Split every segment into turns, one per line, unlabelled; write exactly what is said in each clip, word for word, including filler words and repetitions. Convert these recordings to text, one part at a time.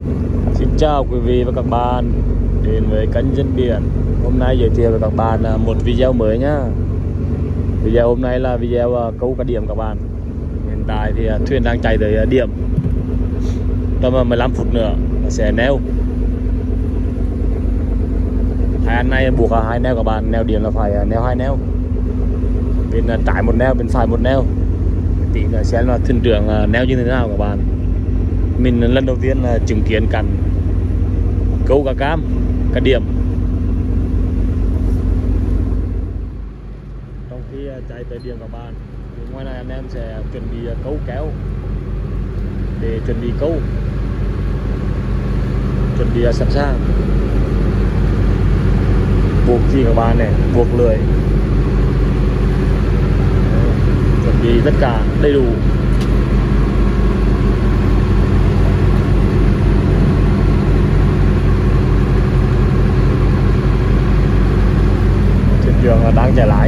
Xin chào quý vị và các bạn đến với kênh Dân Biển. Hôm nay giới thiệu với các bạn một video mới nhá. Video hôm nay là video câu cá điểm các bạn. Hiện tại thì thuyền đang chạy tới điểm. Tầm mười lăm phút nữa sẽ neo. Hai anh này buộc hai neo các bạn, neo điểm là phải neo hai neo. Bên trái một neo, bên phải một neo. Tí nữa xem là thuyền trưởng neo như thế nào các bạn. Mình lần đầu tiên là chứng kiến cảnh câu cá cam, cá điểm. Trong khi chạy tới điểm các bạn, thì ngoài này anh em sẽ chuẩn bị câu kéo để chuẩn bị câu, chuẩn bị sẵn sàng. Buộc gì các bạn này, buộc lưới, chuẩn bị tất cả đầy đủ. Trường đang chạy lại.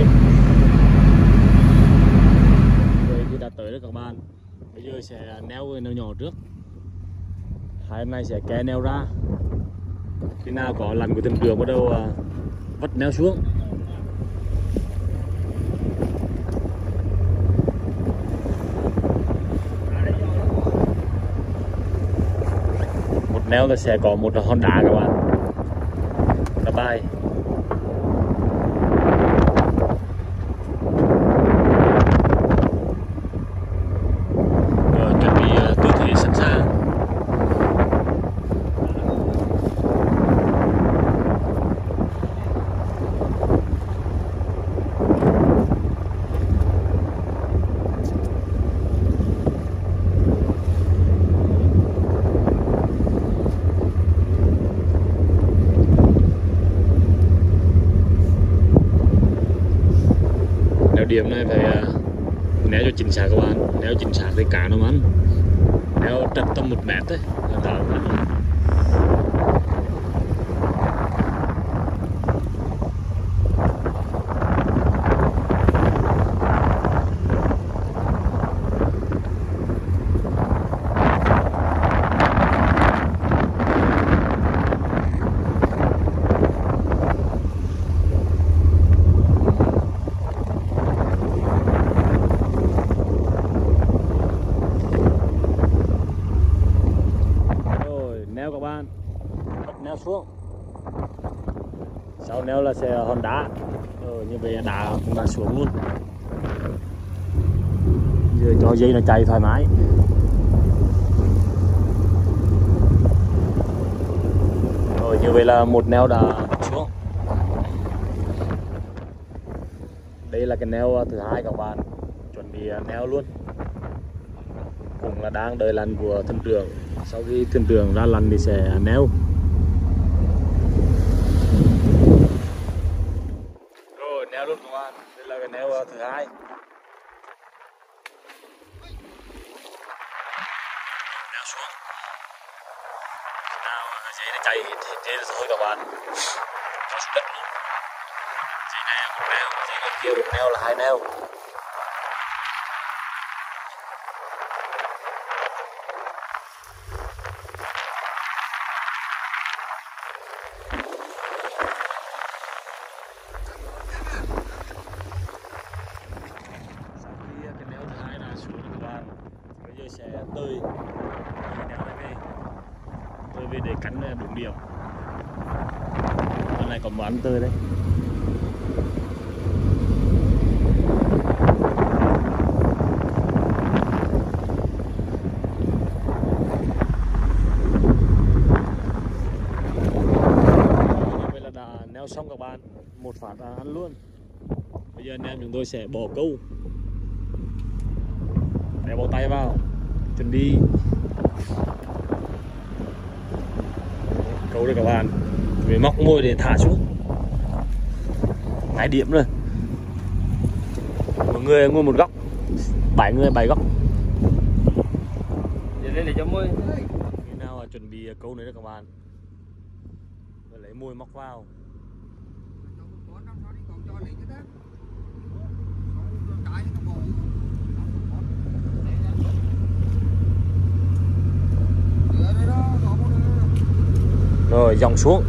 Rồi thì đã tới rồi các bạn. Bây giờ sẽ neo neo nhỏ trước. Hai em này sẽ kéo neo ra. Khi nào có lần của thuyền trưởng bắt đầu vất neo xuống. Một neo là sẽ có một hòn đá các bạn. Cả bài. Điểm này phải néo cho chính xác các bạn, néo chính xác thì cá nó ăn, néo trật tầm một mét đấy là tạo ăn. Các bạn bắt neo xuống, sau neo là sẽ hòn đá. Ờ, như vậy đá cũng đã xuống luôn. Giờ cho dây nó chạy thoải mái. Rồi như vậy là một neo đã xuống. Đây là cái neo thứ hai các bạn, chuẩn bị neo luôn. Cũng là đang đợi lần của thuyền trưởng. Sau khi thuyền trưởng ra lần thì sẽ neo. Rồi neo luôn các bạn. Đây là cái neo thứ hai. Neo xuống. Nào dây nó chạy thế là thôi các bạn. Cho xuống đất luôn. Dây này một neo, dây này kia một neo là hai neo. Sẽ tơi neo này về tơi về để cắn đúng điểm. Con này còn một ăn tơi đấy. Như vậy là đã neo xong các bạn, một phát ăn luôn. Bây giờ anh em chúng tôi sẽ bỏ câu, đeo bao tay vào, chuẩn bị câu đây các bạn. Về móc môi để thả xuống ngay điểm rồi. Một người ngồi một góc, bảy người bảy góc.
Giờ lên để cho môi.
Khi nào chuẩn bị câu nữa các bạn, rồi lấy môi móc vào.
Đó, đó, đó, đó.
Rồi dòng xuống.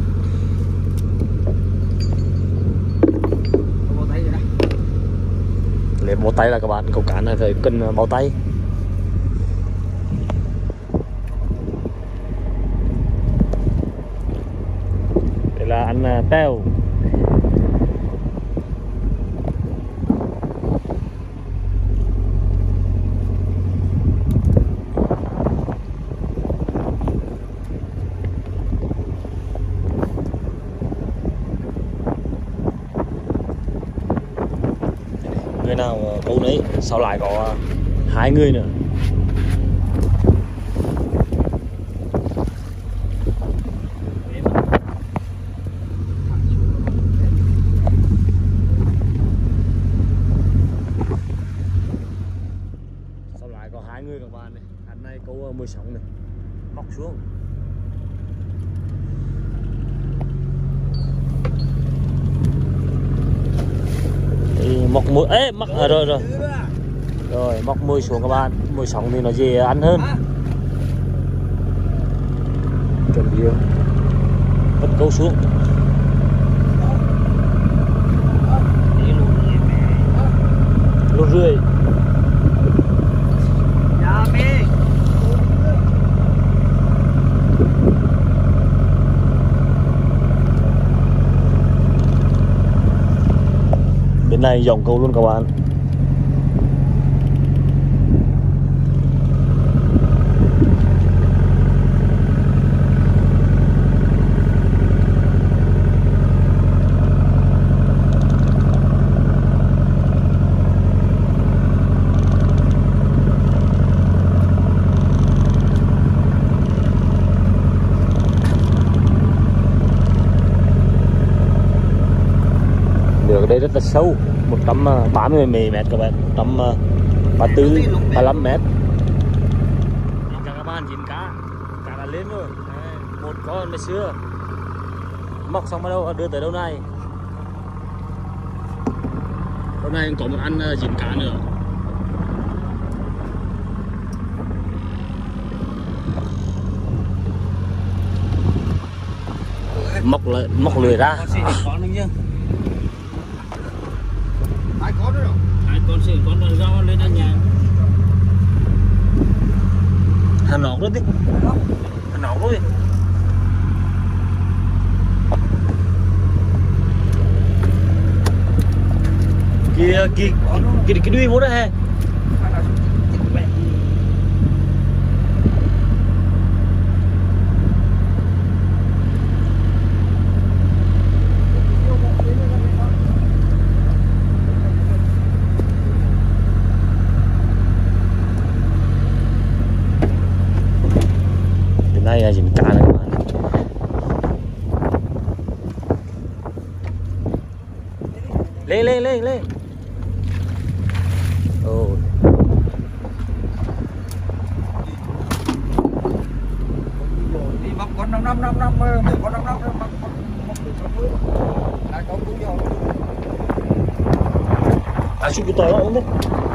Lấy bao tay là các bạn, câu cá này phải cần bao tay. Đây là ăn teo. Người nào câu đấy, sau lại có hai người nữa. Sau lại có hai người các bạn này, anh này câu mười sáu này, móc xuống. Móc mũi, ê mắc à, rồi rồi rồi móc mũi xuống các bạn, mũi sóng thì nó dễ ăn hơn. Chuẩn bị bắt câu xuống. Lô rưỡi. Bên này dòng câu luôn các bạn. Ở đây rất là sâu, một trăm ba mươi mét các bạn, một trăm ba mươi tư, ba mươi lăm mét. Chào các bạn, chín cá, cá đã lên rồi. Đây, một con mới xưa. Móc xong ở đâu, đưa tới đâu này. Hôm nay có một ăn chín cá nữa. Móc lại, móc lưỡi ra.
Hai con nữa rồi.
Hai con xịn, con rồi rau lên ăn nhà.
Hắn nọc đó đi. Hắn nọc đó đi. Kìa, kìa, kìa, cái đuôi vô đó ha. Đây là dính cá này các bạn. Lên lên lên lên. Ồ.
Đi móc con năm năm năm năm mười con năm năm móc móc được lại con cũng vô.
À chụp cái tỏi đó không đấy.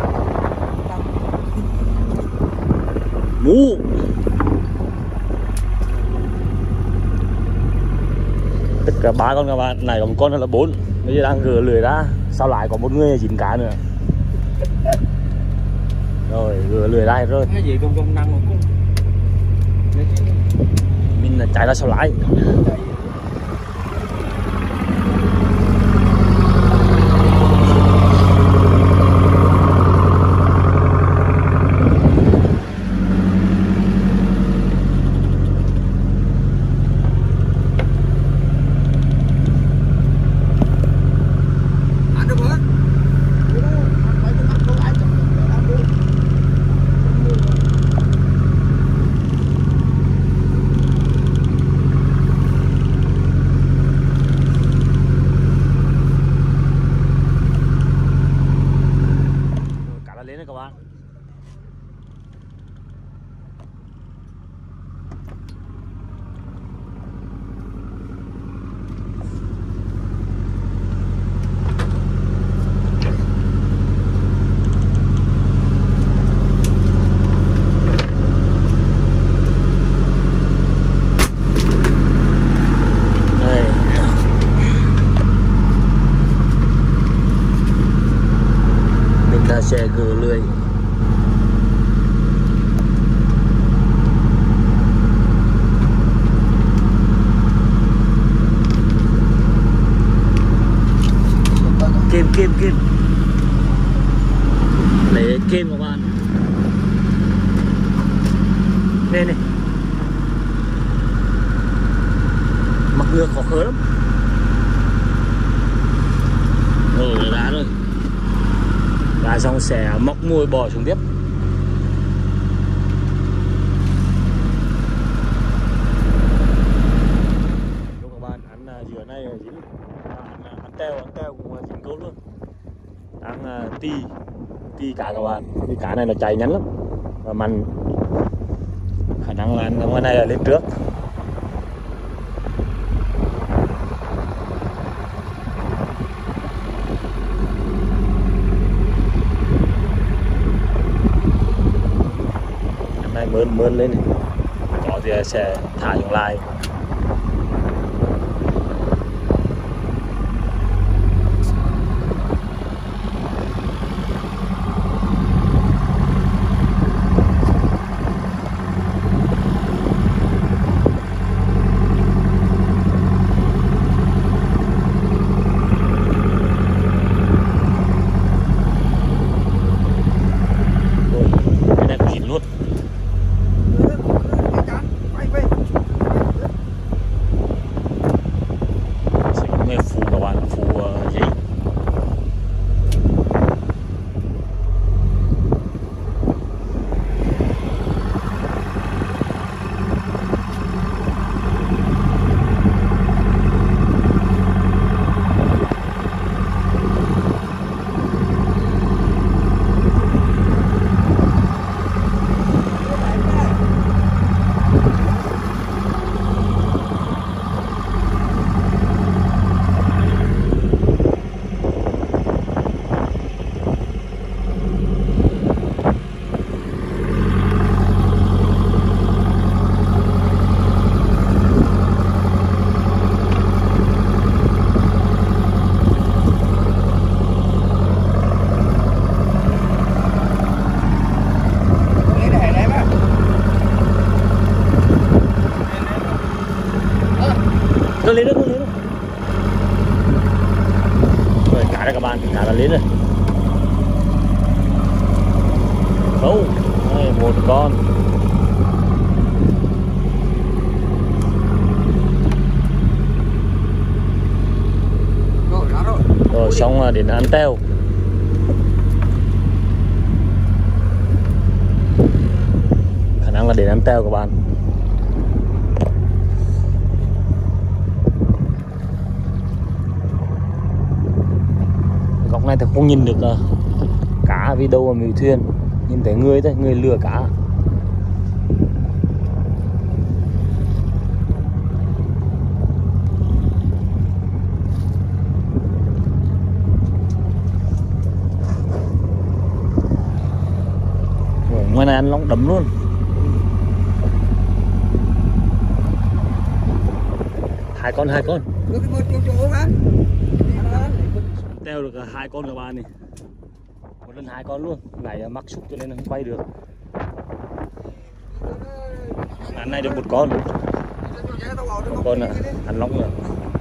Mũ. Tất cả ba con các bạn, này có một con là bốn, bây giờ đang gỡ lưỡi ra, sau lại có một người dính cá nữa. Rồi gỡ lưỡi ra rồi.
Cái gì công công năng một con.
Mình là chạy ra sau lại. Đây này. Mặc ngược khó khớ lắm. Rồi đã rồi. Đã xong sẽ móc môi bò xuống tiếp. Chúc các bạn ăn dừa này dính. Ăn, ăn teo, ăn teo cũng dính tốt luôn. Ăn uh, ti ti cá các bạn. Cái cá này nó cháy nhắn lắm và mặn. Khả năng là ăn cái này là lên trước. Cái này mơn mơn lên này. Có thì sẽ thả xuống lại. Lên đó, lên đó. Rồi cá đây các bạn, cá đã lên rồi. Không, đây, một con.
Rồi, đã rồi.
Rồi xong đến ăn teo. Khả năng là đến ăn teo các bạn. Góc này thì không nhìn được uh, cá vì đâu mà mì thuyền, nhìn thấy người thôi, người lừa cá. Ủa, ngoài này ăn lóng đấm luôn. Hai con, hai con.
Đưa cái mưa chỗ chỗ mà.
Teo được hai con các bạn này, một lần hai con luôn. Nãy mắc xúc cho nên không quay được. Ăn này được một con, một con là ăn lóng rồi.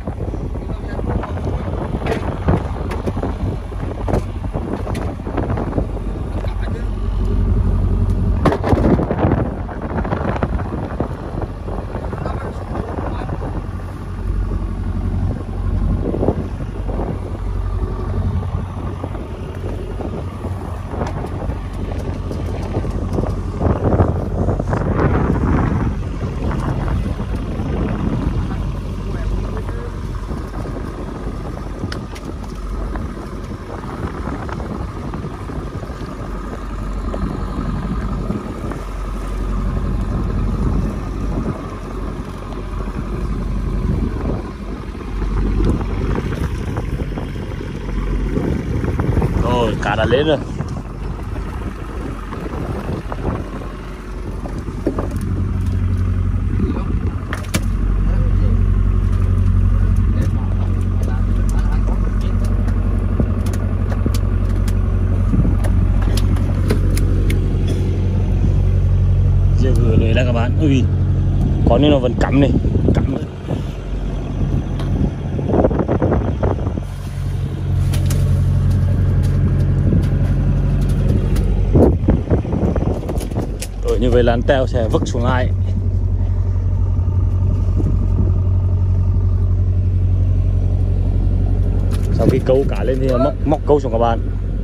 Rồi cá đã lên rồi. Giờ vừa lấy ra các bạn. Ui, có nên nó vẫn cắm này, cắm nữa. Ở như vậy là anh Teo sẽ vứt xuống lại. Sau khi câu cá lên thì móc móc câu xuống các bạn.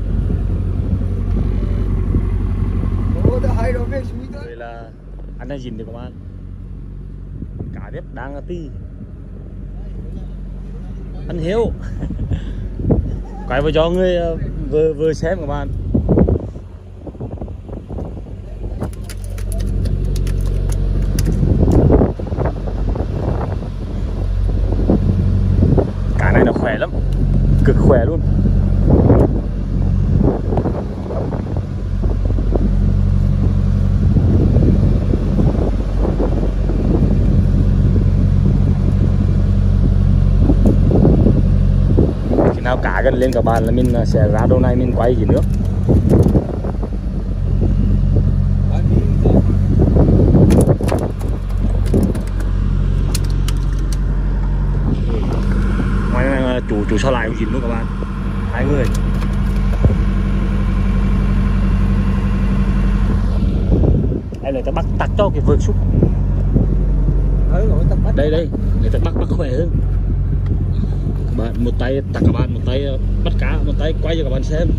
Đây là anh đang nhìn được các bạn. Cá tiếp đang ti. Anh Hiếu. Quay vào cho người vừa vừa xem các bạn. Cá này nó khỏe lắm, cực khỏe luôn. Khi nào cá gần lên các bạn là mình sẽ ra đâu này mình quay gì nữa. Chủ chủ sau lại cũng dính luôn các bạn, hai người. Em này ta bắt tắt cho cái vợt xúc. Đây đây, người ta bắt bắt khỏe hơn. Các bạn một tay tắt các bạn, một tay bắt cá, một tay quay cho các bạn xem.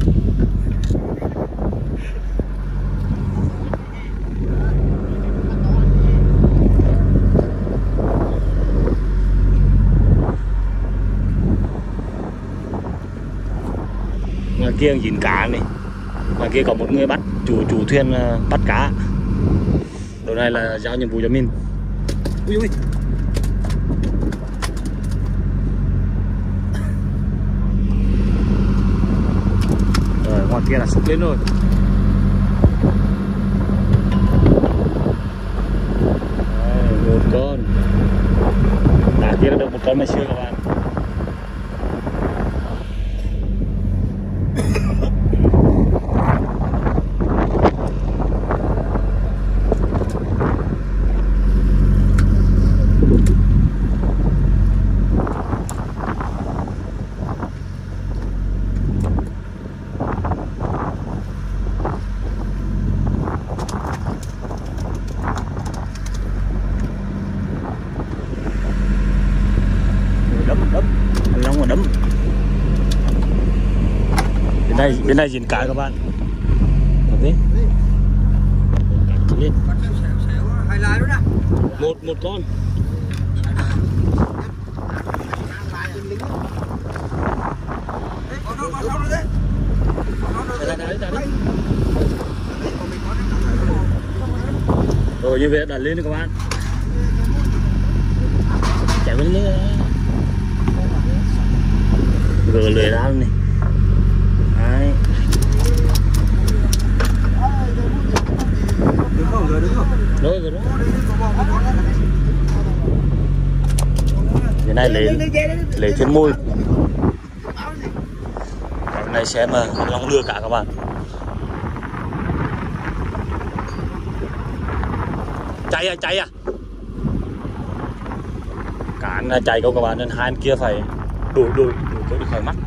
Ngoài kia dính cá này, ngoài kia có một người bắt chủ chủ thuyền bắt cá. Đầu này là giao nhiệm vụ cho mình. Ui ui. Rồi ngoài kia là xúc lên rồi. Đây, một con. Đá kia là được một con mai xưa các bạn. Đây, bên này dính cá các bạn. Đấy. Lên. Một một con. Rồi như vậy đặt lên các bạn. Chạy lên lên. Gỡ lưỡi ra luôn này. Đấy. Rồi rồi đó. Cái này lấy lấy trên môi. Cái này xem mà long lừa cả các bạn. Chạy à chạy à. Cả anh chạy câu các bạn nên hai anh kia phải đuổi đuổi đuổi câu đi khỏi mắt.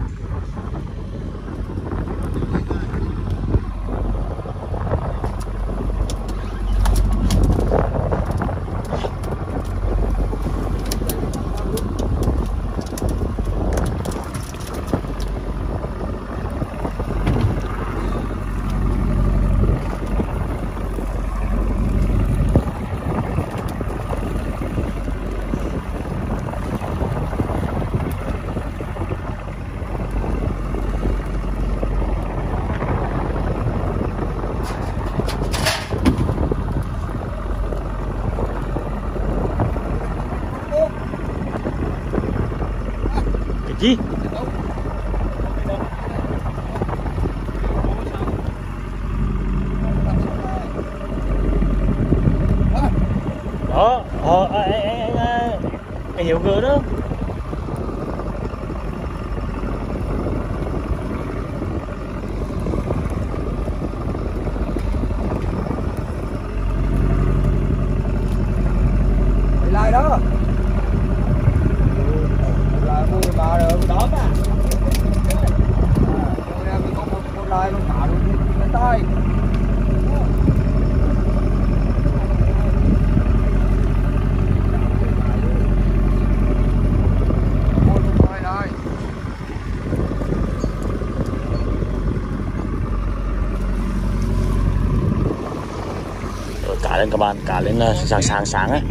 Gì? Đó, ờ, anh, anh, anh, anh hiểu ngờ đó.
Lại đó. Lại mua bà rồi đó mà. À, mình có một một lại con cá luôn lên tay.
cá lên các bạn, cá lên là sáng sáng sáng ấy.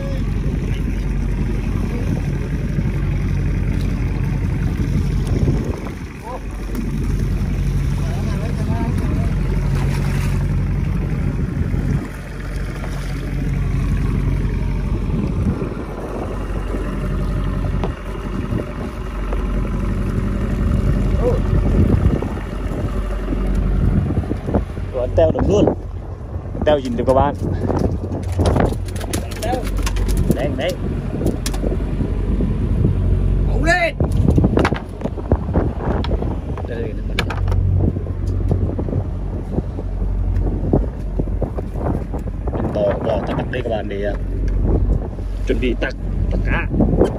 Rồi teo được luôn, teo nhìn được các bạn. Đấy đấy,
ổn lên.
đây đây mình bỏ bỏ tắc đây các bạn để chuẩn bị tắc tắc cá.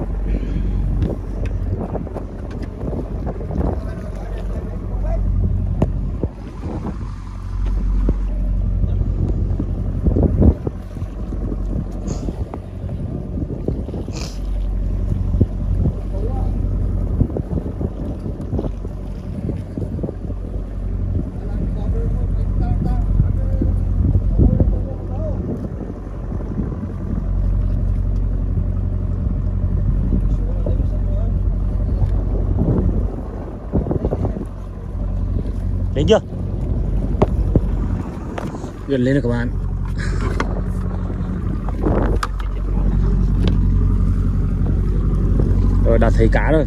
Đến chưa? Gần lên rồi các bạn. Rồi đã thấy cá rồi.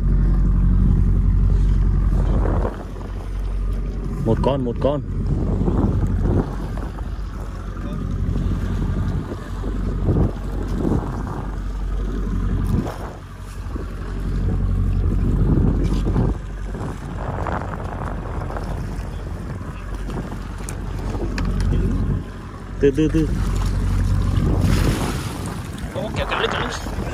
Một con, một con. Từ từ từ. Ô, kéo kéo lên kéo lên.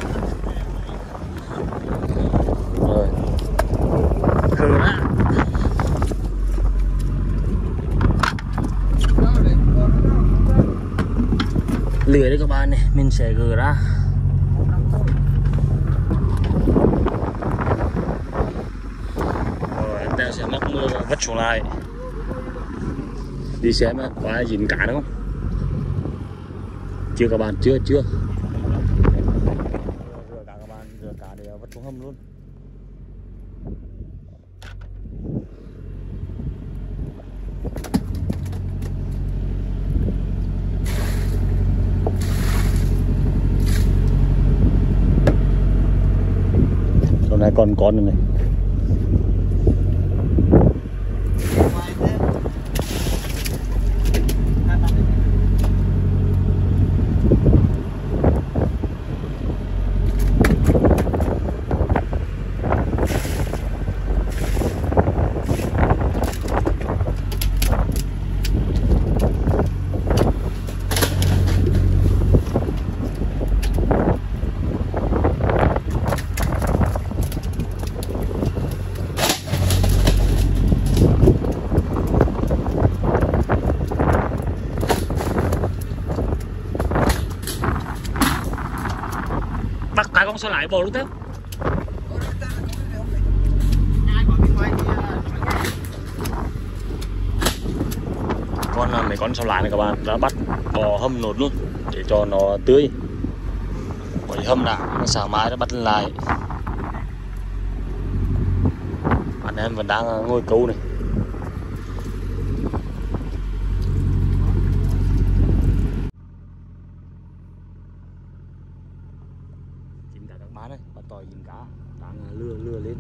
Rồi. Khờ á. Lưới đấy các bạn này, mình sẽ gỡ ra. Rồi, em ta sẽ mắc mưa và vứt xuống lại. Đi xem có dính cá đúng không? Chưa các bạn, chưa chưa. Rửa cá các bạn, rửa cá để vứt xuống hầm luôn. Hôm nay còn con nữa này. Bắt cả con sao lại bò luôn thế. Con là mấy con sao lại này các bạn đã bắt bò hâm nốt luôn để cho nó tươi. Bởi hâm đã sáng mai nó bắt lên lại. Anh em vẫn đang ngồi câu này. Chín cả các má đây, bắt tỏi dính cá đang lừa lừa lên.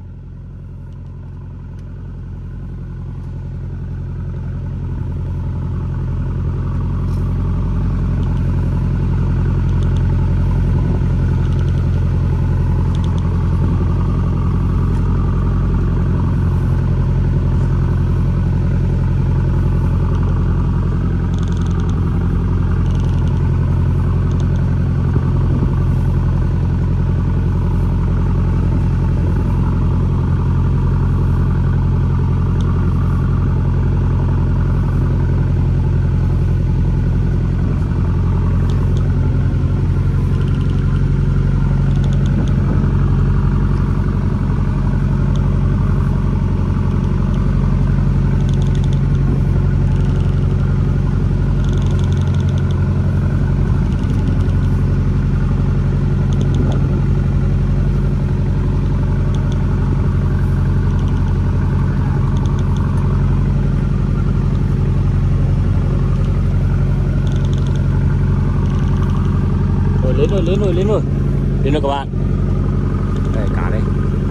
lên rồi, lên rồi, lên rồi. Lên rồi các bạn. Đây, cá đây.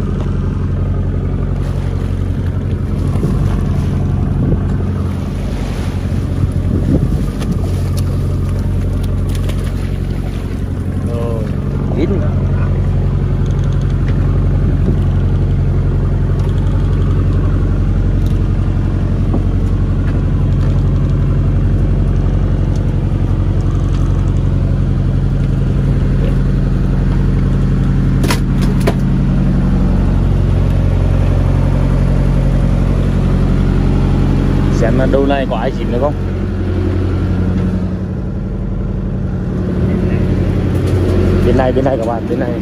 Rồi, ít. Xem là đâu này có ai chìm được không? Bên này, bên này các bạn, bên này.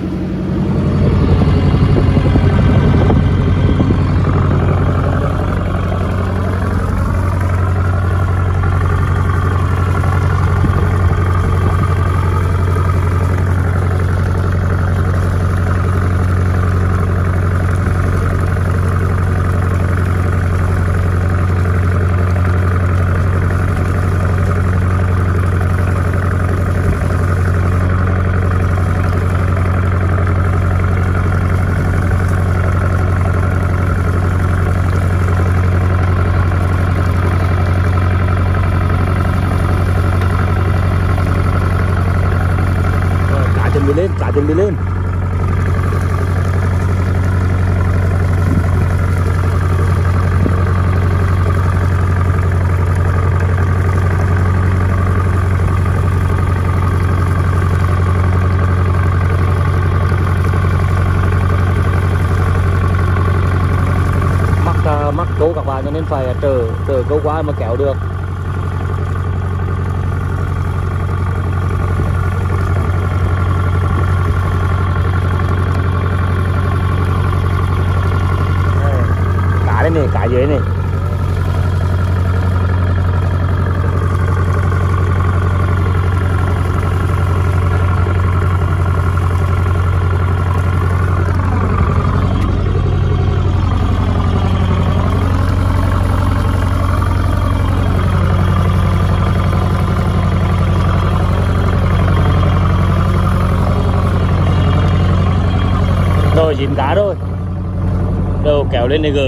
Chuẩn bị lên, cá chuẩn bị lên. Mắc uh, mắc câu các bạn cho nên phải trở trở câu qua mà kéo được. Đây này, cá dưới này. Rồi chín cá rồi. Đầu kéo lên này gờ.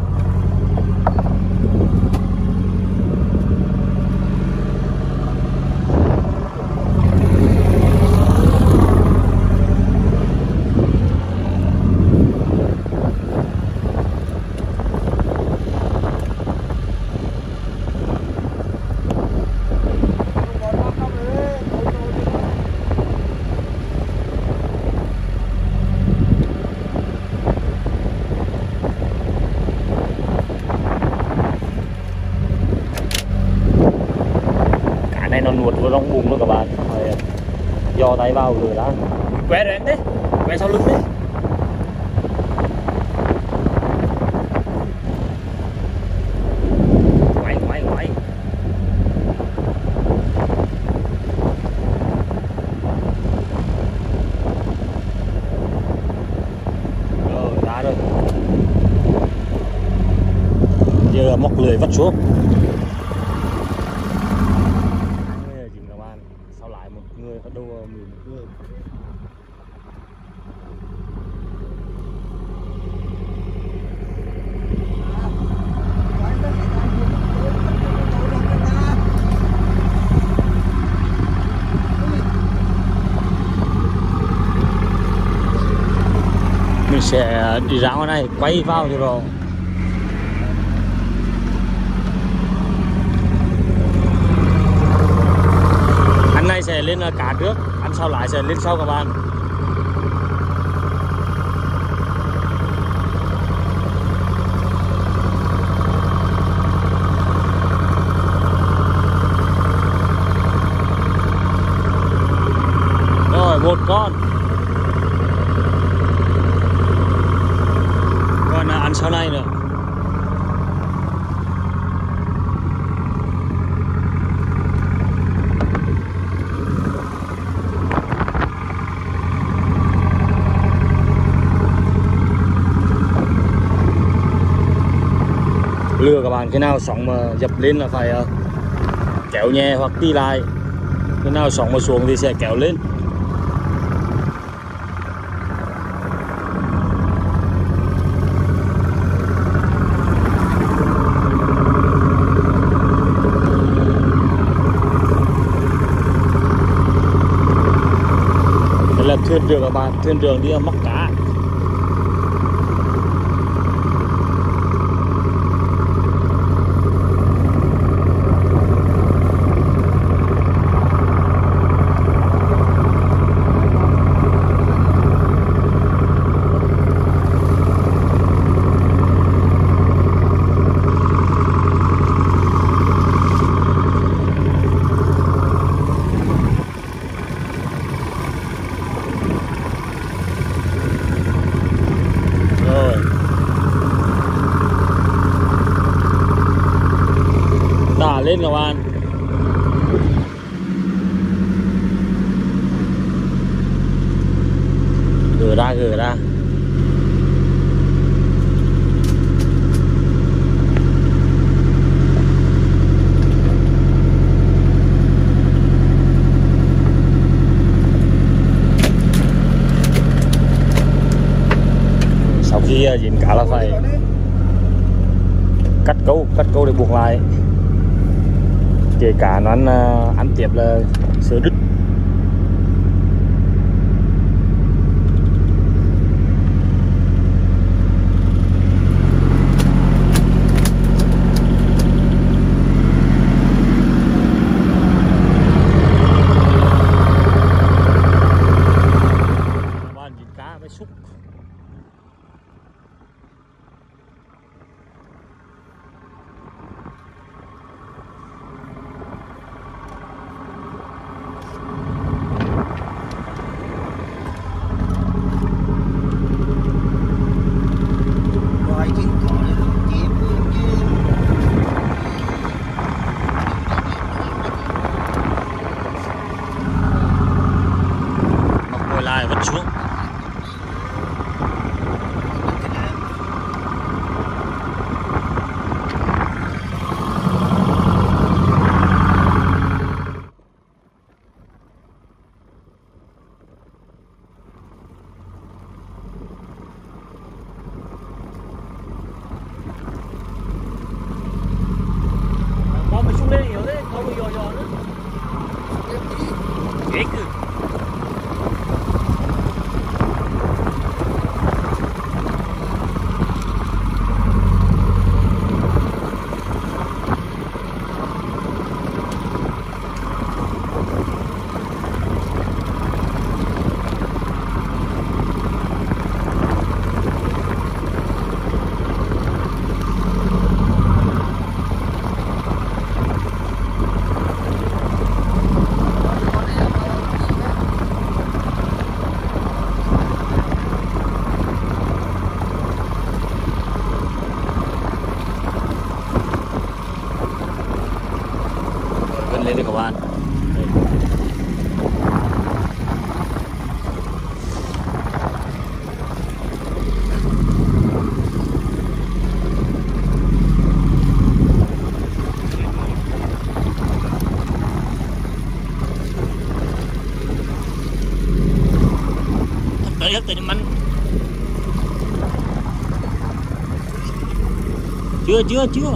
Này nó nuốt vào trong bụng luôn các bạn. Rồi, dò tay vào rồi đã. Quét rồi em đấy, quét sau lưng đấy. Quay quay quay. Rồi ra rồi. Giờ móc lưới vắt xuống. Sau lại một người có đua mười một người. Mình sẽ đi ra ngoài này quay vào cho rồi. Này sẽ lên là cá trước, ăn sau lại sẽ lên sau các bạn. Rồi một con. Còn ăn sau này nữa. Lừa các bạn, cái nào sóng mà dập lên là phải uh, kéo nhẹ hoặc đi lại, cái nào sóng mà xuống thì sẽ kéo lên. là thuyền trưởng các bạn, thuyền trưởng đi mắc cá. Đả lên các bạn. Gỡ ra, gỡ ra. Sau khi dính cá là phải cắt câu, cắt câu để buộc lại. Kể cả nó ăn, ăn tiếp là sữa đứt. Bạn nhìn cá với xúc. Lại vẫn xuống. Có mà xuống lên nhiều đấy, có mà dò dò nữa. Ghê cứ. Lên đi các bạn. Đây. Tới hết tới mắn. Chưa chưa chưa.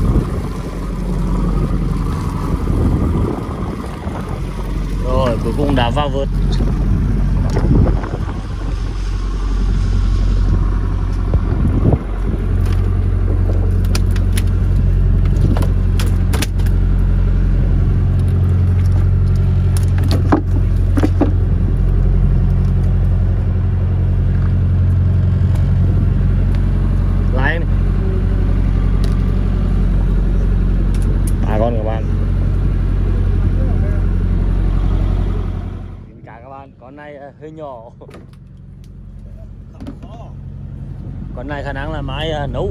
Rồi cuối cùng đã vào vớt. Lái này. À con các bạn. Con này hơi nhỏ. Con này khả năng là mai nấu.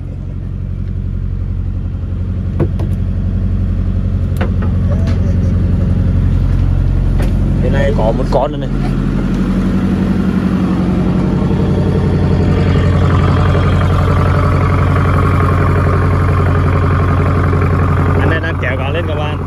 Cái này có một con nữa này. Anh này đang kéo cá lên các bạn.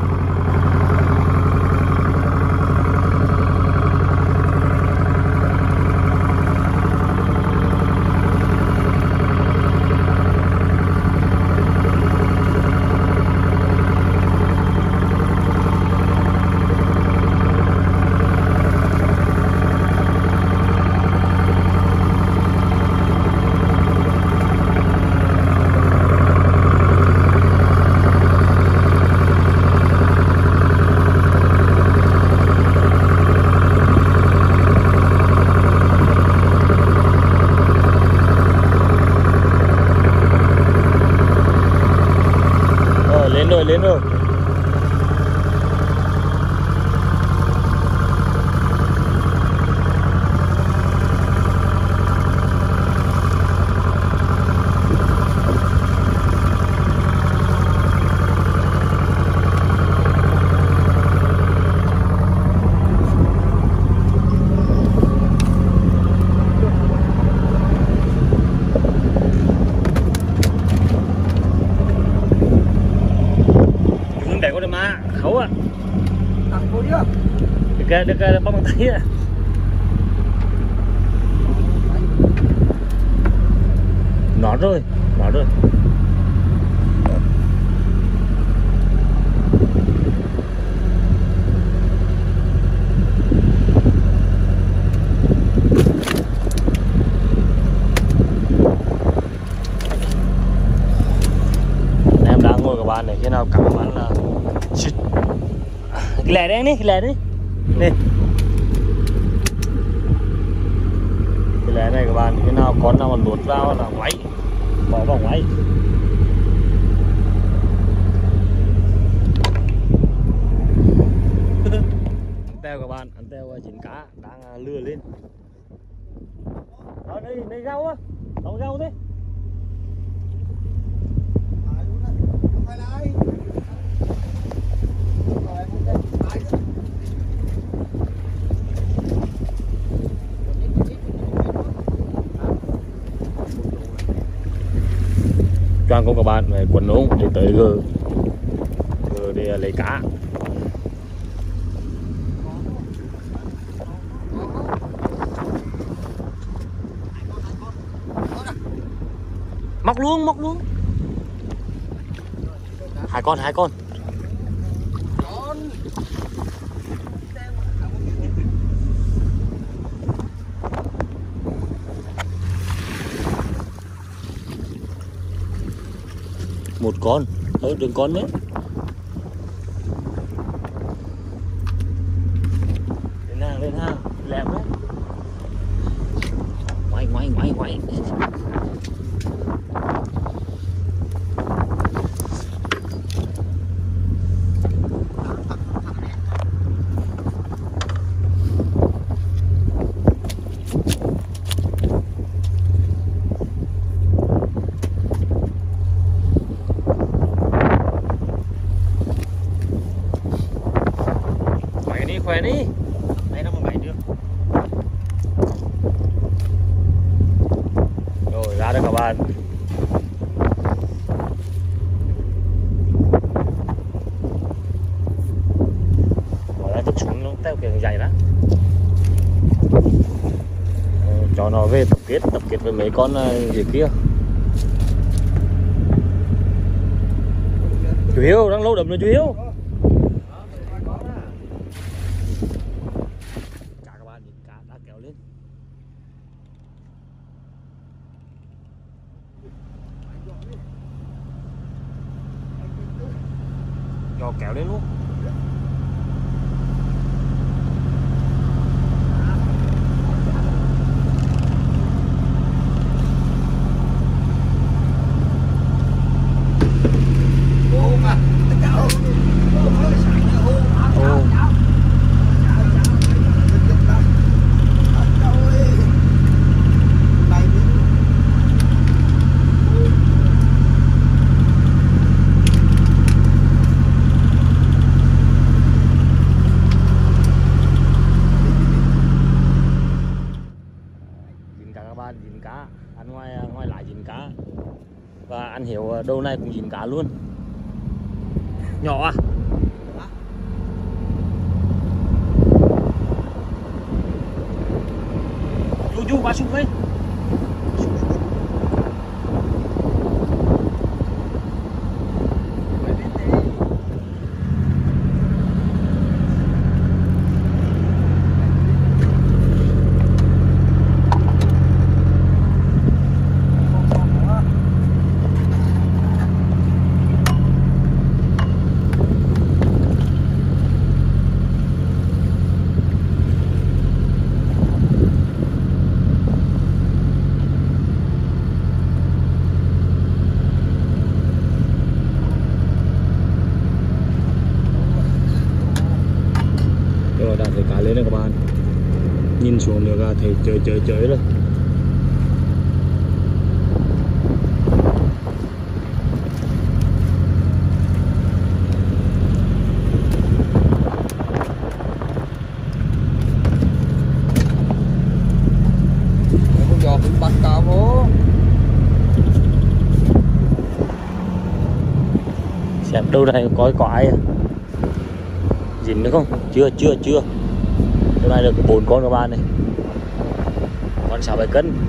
Được kìa, được kìa, bấm bằng tay à. Nó rồi, nó rồi. Em đang ngồi các bạn này, khi nào cắm bắn là cái lẻ đen đi, cái lẻ đi. Đây. Cái lẻ này các bạn, khi nào con nào mà nuốt vào là ngoáy, bỏ vào ngoáy. Ăn teo các bạn, ăn teo chín cá đang lừa lên. Đó đây, đây rau á, đóng rau thế. Choang cùng các bạn về quần ống để tới gờ gờ để lấy cá. Móc luôn, móc luôn. Hai con, hai con. Một con, ơ đừng con đấy. Lên hàng, lên hàng, lẹm đấy. Ngoáy, ngoáy, ngoáy, ngoáy. Khỏe đi. Đây nó mà bảy được. Rồi ra đây các bạn. Bỏ ra chút xuống nó theo kiểu dày đó. Ờ, cho nó về tập kết, tập kết với mấy con gì kia. Chú Hiếu đang lâu đầm rồi chú Hiếu. Cho kéo lên luôn. Dính cá, ăn ngoài ngoài lại dính cá và ăn hiểu đâu này cũng dính cá luôn. Nhỏ à? Chu chu qua xuống với. Rồi đã thấy cá lên rồi các bạn. Nhìn xuống được là thấy chơi chơi chơi rồi.
Giò cũng bắt cá vô.
Xem đâu đây coi quái. dính nữa không? Chưa chưa chưa. Chỗ này được bốn con các bạn này, con sáu bảy cân.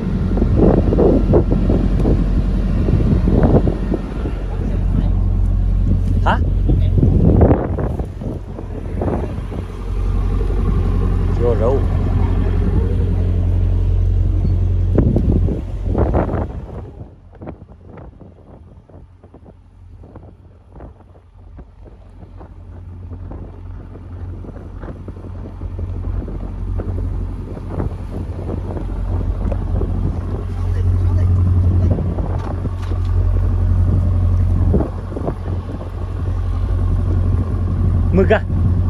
Hả? Chưa râu. Mực à?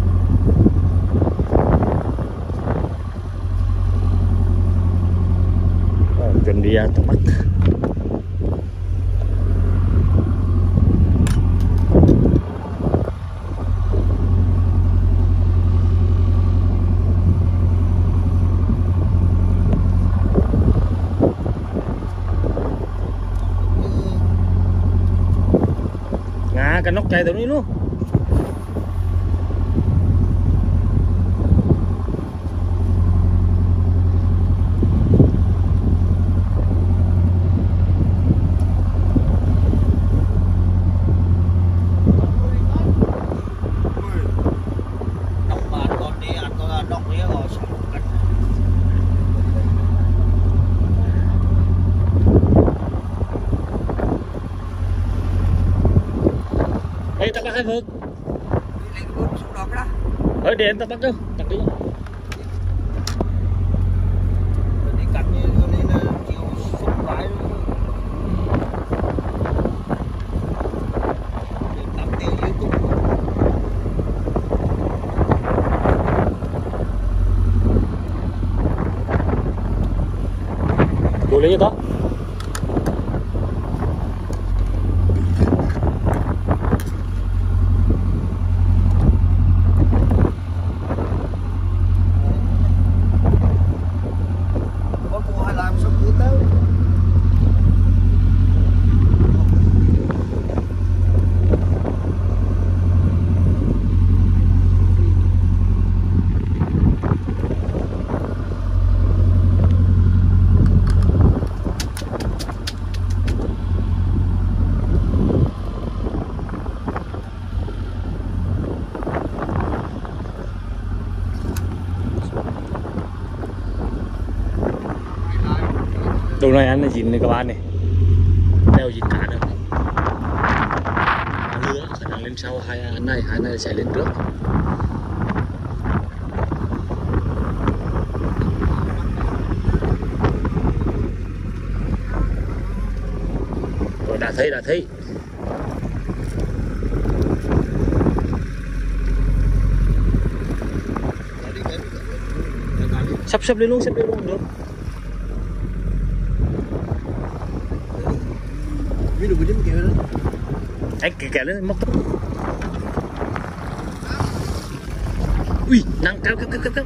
Ờ, chuẩn bị à, tắm bắt. Ngã cái nóc chạy tới đây luôn. Ê, tao bắt hai vợt. Ơi, để em tao bắt đâu, tao đi.
Đi cắt như nên là chiều sụp vãi để tắm tiêu YouTube.
Đuổi lên cho tao. Đồ này ăn là dính này các bạn này, đeo dính cá được. Lứa khả năng lên sau, hai anh này hai này sẽ lên trước. Rồi đã thấy đã thấy. Sắp sắp lên luôn, sắp lên luôn được.
Ví dụ cái kéo đó.
Anh kéo kéo lên móc. Ui, nặng cao cao cao cao.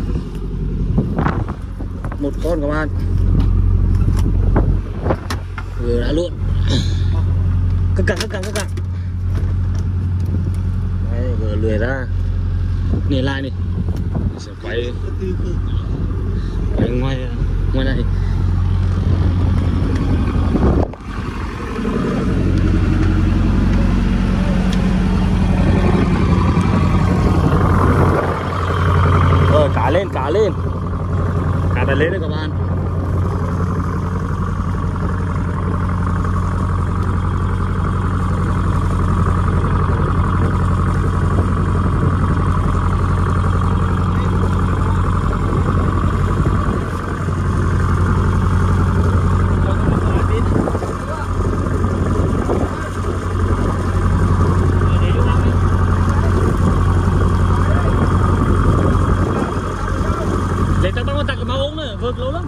Một con các bạn. Vừa đã luôn. Căng căng căng căng căng. Đấy, vừa lười ra. Nhìn lại đi. Sẽ quay quay ngoài ngoài này. Rồi cá lên, cá lên. Cá đã lên đấy các bạn. Để tao tao tặng cái máu uống này, vượt lâu lắm.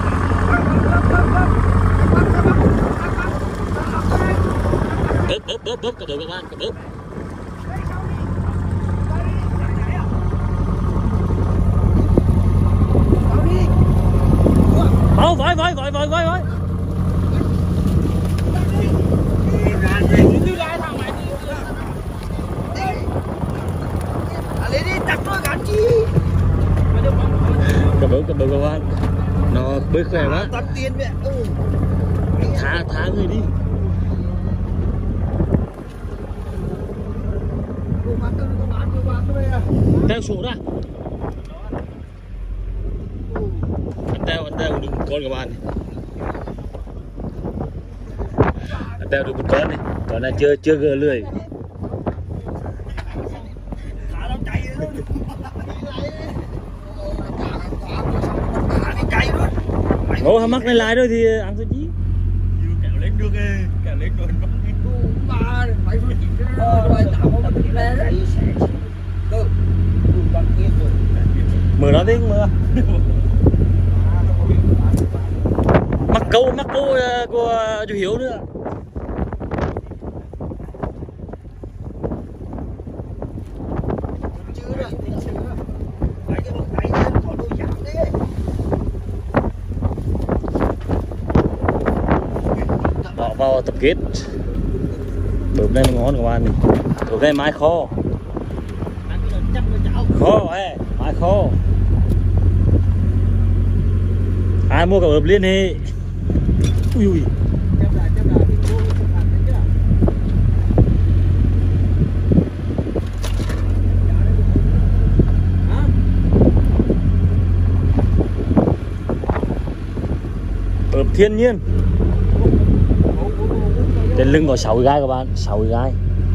Ướp ướp ướp. bóp bóp cả bớp các bạn, cả bóp. Ô, vội vội vội vội vội vội. Cả bớp cả bớp các bạn. Nó bơi khỏe quá. Thả thả người đi. Đeo xuống ra. Anh đeo, anh đeo được một con các bạn. Anh đeo được một con này. Con này chưa chưa gờ lười. Ngô hàm mắc này lại rồi thì ăn cái gì?
Kéo lên được kéo lên được ba phải rồi chỉ rồi tạo một cái bé đấy.
Mưa nó tiếng mưa. Mắc câu mắc câu của chú Hiếu nữa. Bỏ vào tập kết. Bớp này nó ngon các bạn. Bớp này mai kho. Kho ê, mai kho. Ai mua cả bớp liên hệ. Ui ui. Bớp thiên nhiên. Trên lưng có sáu gai các bạn, sáu gai.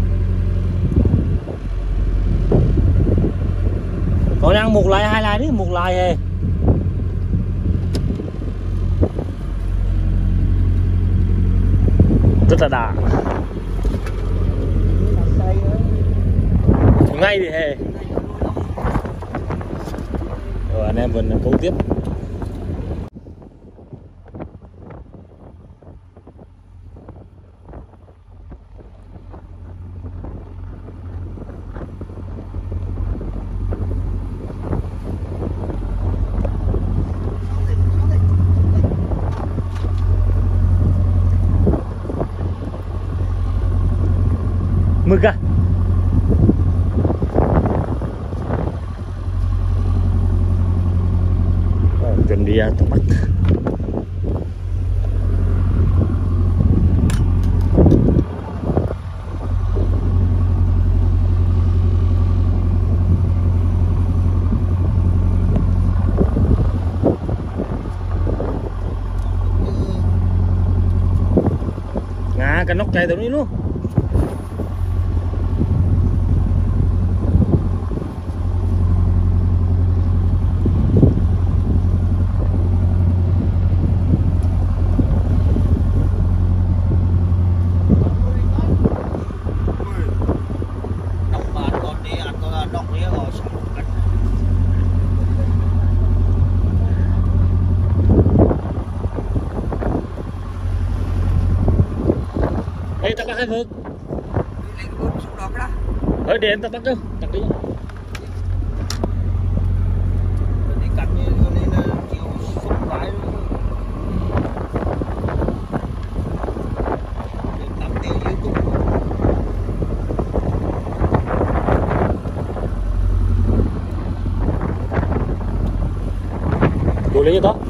Có đang một lại hai lại đi, một lại hè. Rất là đã. Ngay thì hè. Rồi anh em vẫn câu tiếp. Mực à? Rồi, chuẩn bị tập bắt. Ngã cái nóc chạy tụi ní luôn. Ê, tao bắt hai vợt. Ơi, để em tao bắt đâu, tao đi. Đuổi lên như đó.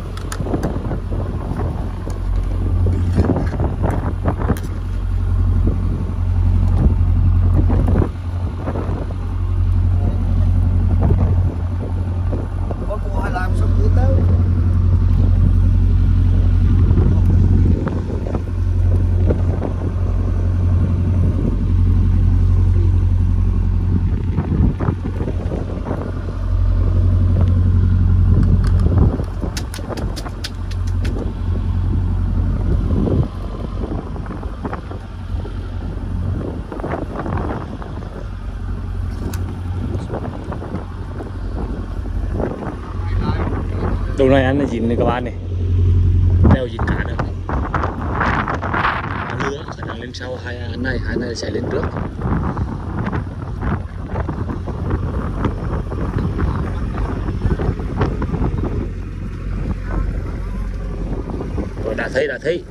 Đồ này ăn là chín này các bạn này. Đeo chín cá được. Lứa khả năng lên sân. sau hai anh này, hai này sẽ lên trước. Rồi đã thấy đã thấy.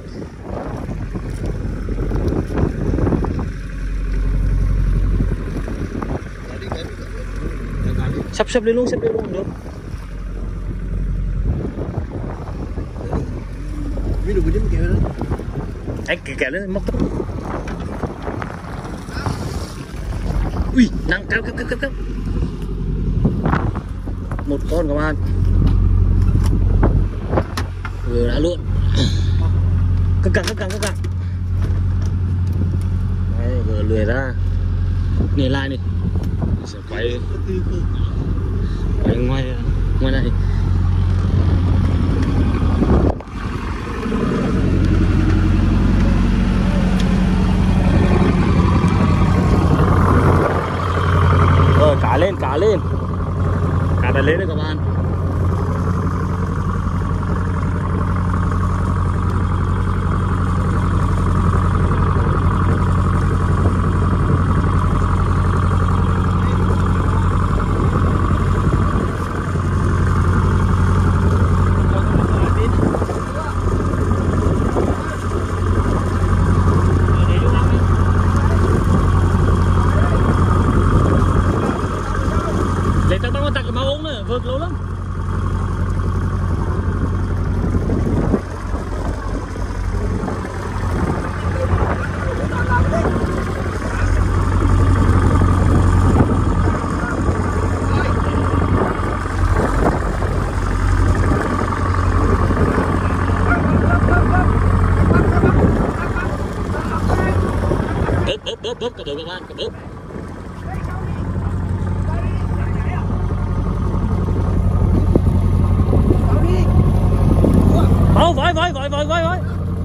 Sắp sắp lên luôn, sắp lên luôn được.
Ví dụ cái điểm kéo đó.
Anh kéo kéo lên móc. Ui, nặng cao cao cao cao. Một con các bạn. Vừa đã luôn. Căng căng căng căng căng. Đấy, vừa lười ra. Nhìn lại đi. Sẽ quay quay ngoài ngoài này. Rồi cá lên, cá lên, cá đã lên đấy các bạn. Vượt lâu lắm. Ướp ướp ướp ướp cả đội các bạn, cả ướp. Ô, vội vội vội vội vội vội.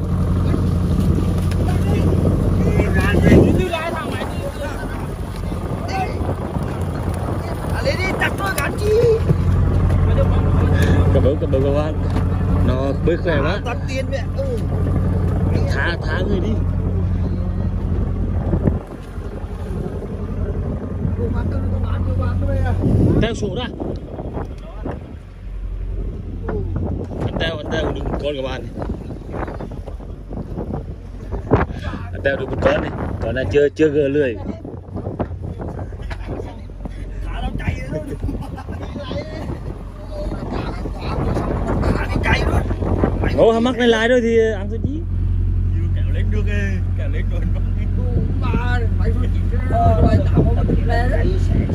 Cầm bự cầm bự các bạn. Nó bơi khỏe quá. Thả thả người đi. Đeo sổ ra. Anh đeo, anh đeo đừng một con các bạn. Anh đeo được một con đi. Con này chưa chưa gờ lười. Ngô hàm mắc này lại rồi thì ăn cái gì?
Kéo lên được kìa, kéo lên rồi. Ba phải rồi chị rồi tạo một cái lên đấy.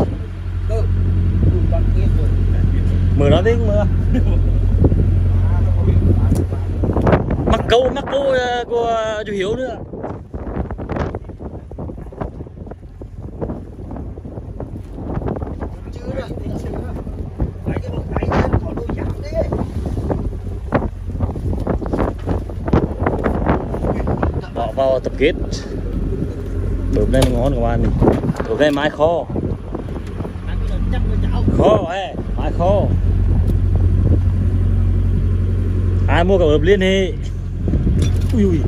Mưa nó tiếng mưa. Mắc câu mắc câu của chú Hiếu nữa. Bỏ vào tập kết. Bướm này ngon các bạn. Bướm này mái kho. Kho ê, mái kho. Ai mua cả bướm liên hệ. Ui ui.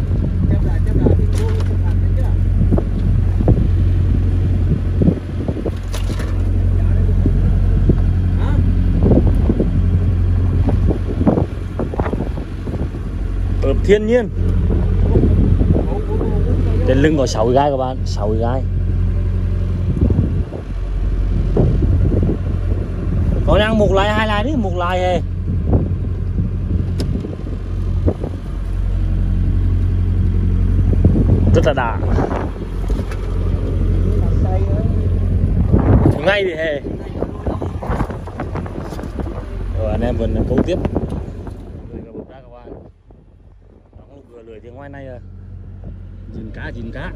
Bướm thiên nhiên. Trên lưng có sáu gai các bạn, sáu gai. Có đang một lại hai lại đi, một lại hề. Rất là đã. Ngay đi hề. Rồi anh em vẫn câu tiếp. Vừa lưỡi thì ngoài này dính cá dính cá.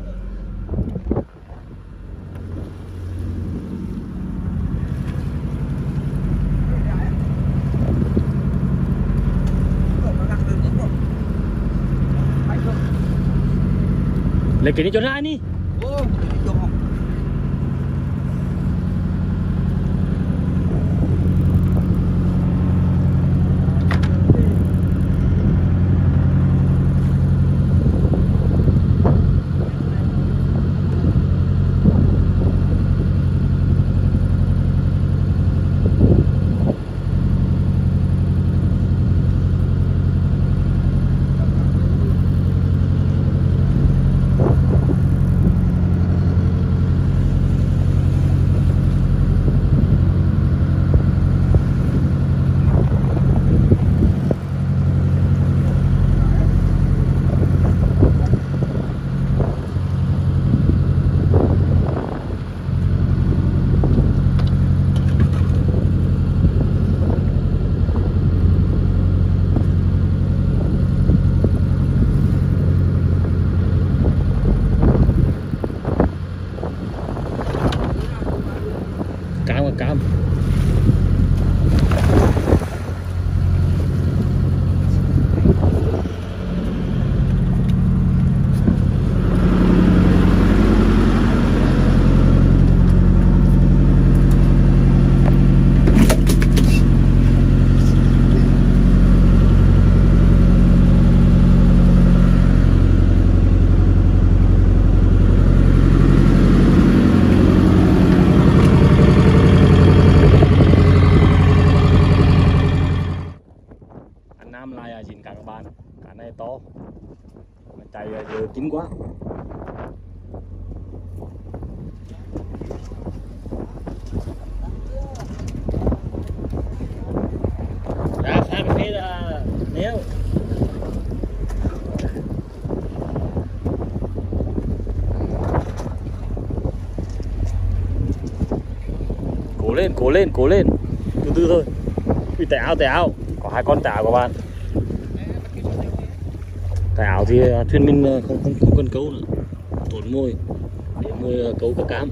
Lấy cái này cho ra đi. cam. Nam lại à, dính cả các bạn, cá này to mà chạy giờ kín quá. Đã khai một cái là nếu cố lên cố lên cố lên từ từ thôi. Ui tẻ áo tẻ áo có hai con tảo các bạn. Tảo thì thuyền mình không không không cần câu nữa, tốn môi để môi câu cá cám.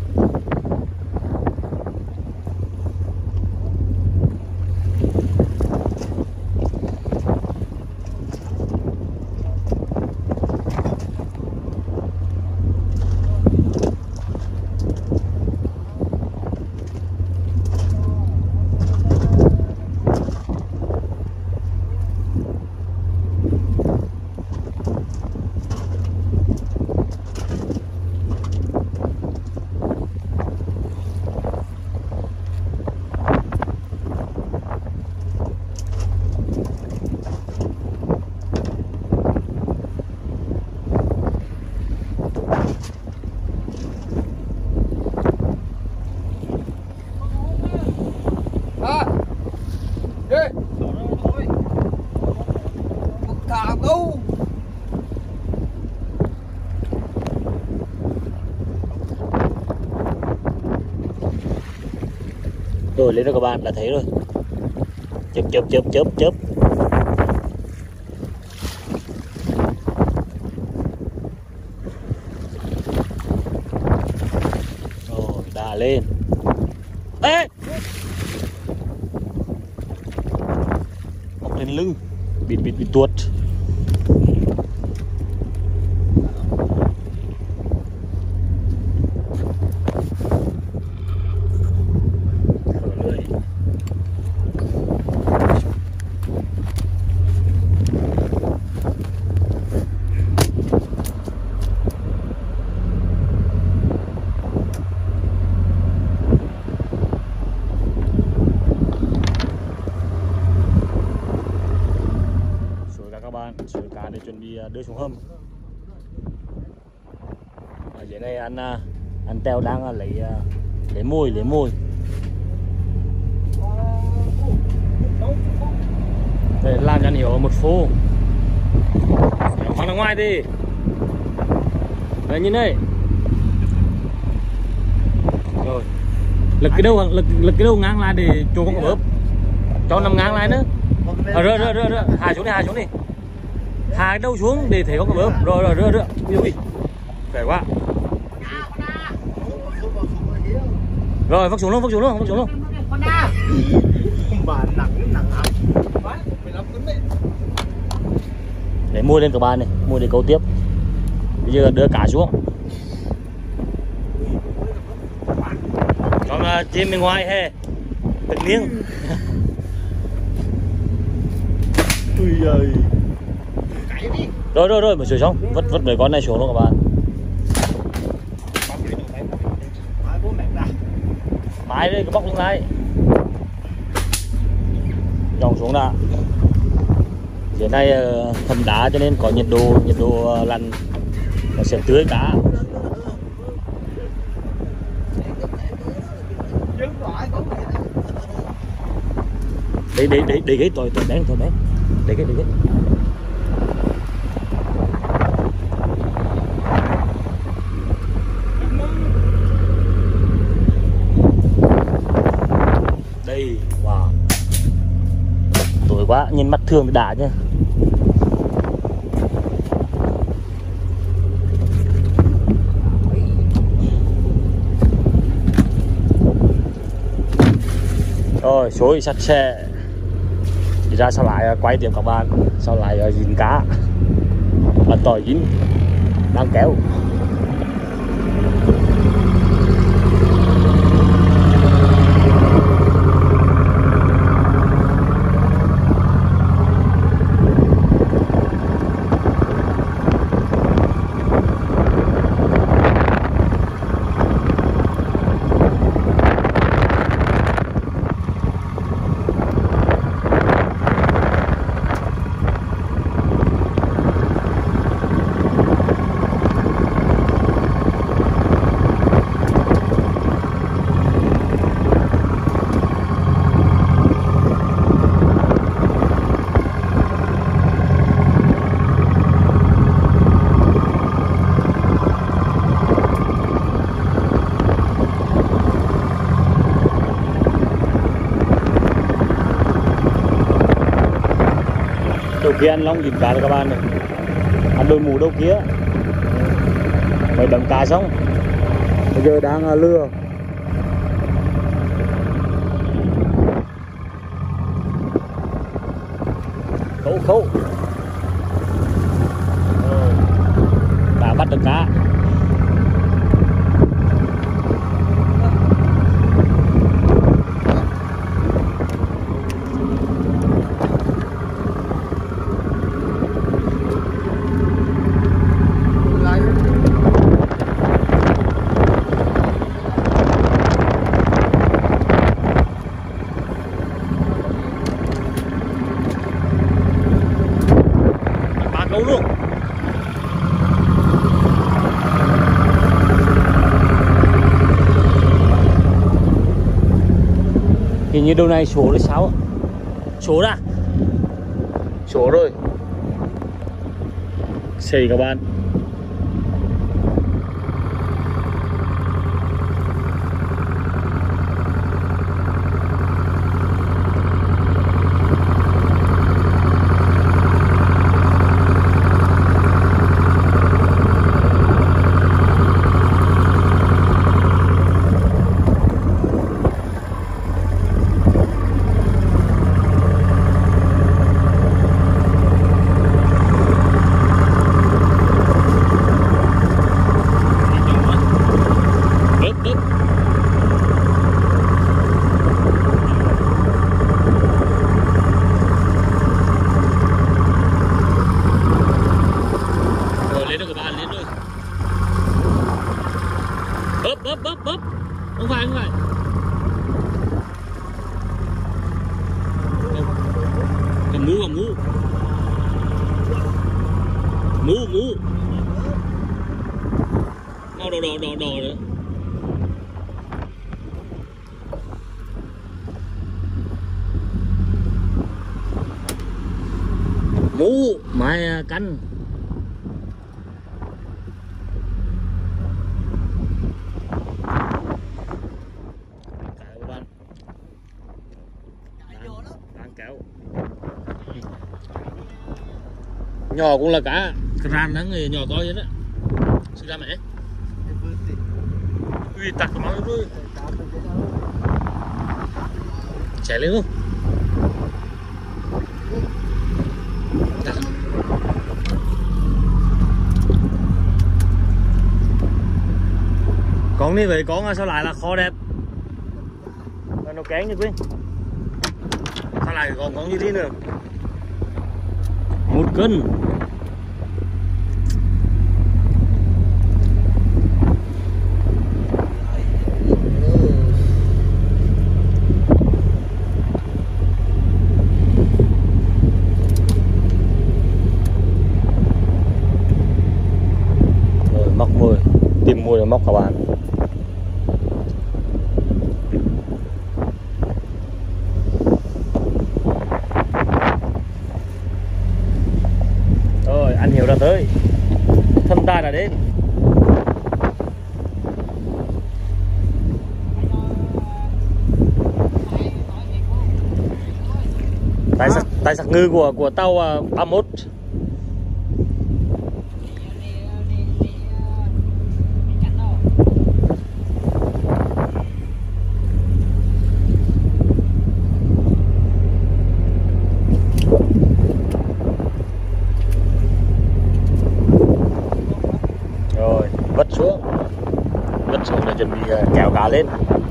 Thả câu
rồi lên rồi các bạn, đã thấy rồi, chớp chớp chớp chớp chớp. Rồi đã lên. Ê mọc lên lưng, bịt bịt bịt tuột. Sủi cá để chuẩn bị đưa xuống hầm. Ở dưới này anh anh Teo đang lấy lấy mồi lấy mồi. Để làm cho anh hiểu một phố. Khoan ra ngoài đi. Đấy nhìn đây. Rồi. Lực cái đâu lực lực cái đâu ngang lại để cho con bớp. Cho nằm ngang lại nữa. À, rơ rơ rơ rơ, hạ xuống đi, hạ xuống đi. Hạ đâu xuống để thấy có cái bơm. Rồi rồi rơ rơ. Ui. Khỏe quá. Rồi vác xuống luôn, vác xuống luôn, vác xuống luôn. Để mua lên các bạn này, mua để câu tiếp. Bây giờ đưa cá xuống. Còn chim bên ngoài he. Tự nhiên. Ui giời. Rồi rồi rồi, mới sửa xong, vứt vứt mấy con này xuống luôn các bạn. Mái đây, cái bóc lên lại. Dòng xuống đã. Dưới này hầm đá cho nên có nhiệt độ, nhiệt độ lạnh nó sẽ tưới cá. Đấy đấy đấy đấy cái tỏi tỏi bén tỏi bén. Đấy cái đấy cái. Đây, wow. Tối quá, nhìn mắt thường thì đã chứ. Rồi suối sạch sẽ. Thì ra sau lại quay tiếp các bạn. Sau lại dính cá và tỏi dính đang kéo. Đầu kia anh Long dính cá rồi các bạn này. Anh đôi mũ đâu kia mới đâm cá xong, bây giờ đang lừa. Khấu khấu đã bắt được cá. Câu luôn. Hình như đâu này số là sao? Số ra. Số rồi. Xì các bạn. Bóp bóp bóp bóp. Không phải không phải. Cầm mũ cầm mũ. Mũ mũ. Màu đỏ đỏ đỏ đỏ nữa. Mũ mai canh. Kéo nhỏ cũng là cá ran nắng người nhỏ to vậy đó. Xin ra mẹ uy tặc máu rồi chạy lên không con đi vậy con sao lại là kho đẹp nó kén như quên sao lại còn còn như thế nữa một cân rồi móc mồi tìm mồi là móc các bạn. Anh hiểu ra tới thâm tai là đến tay sạc tay sạc ngư của của tàu ba mốt. chuẩn bị kéo cá lên.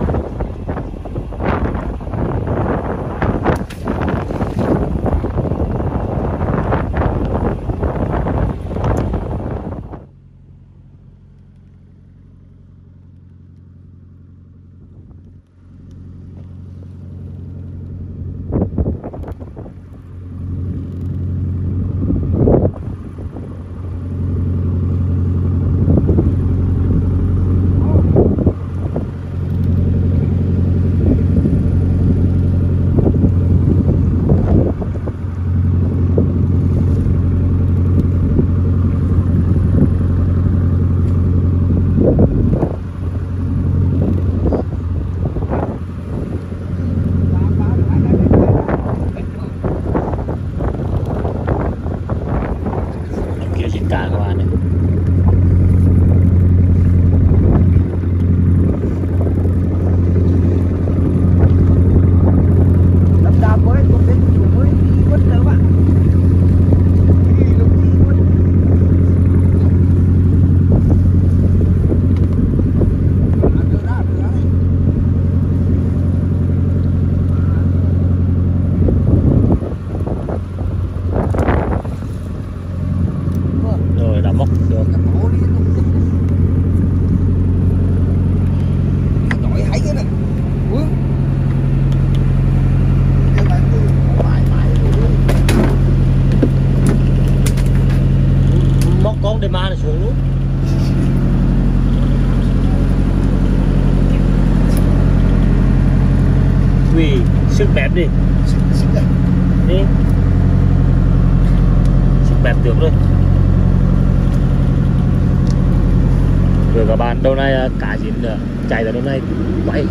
Cả các bạn này.
Đập đạp với một bên chủ mới đi quất nữa bạn. Đi lúc đi quất. Ăn được ra, được ra này.
Rồi đã móc được.
Nổi hay cái này. Ui.
Móc con để ma này xuống luôn. Vì sức bẹp đi. Đi. Sức bẹp được rồi. Rồi các bạn, đâu này cá chín nữa, chạy ra đâu này quay.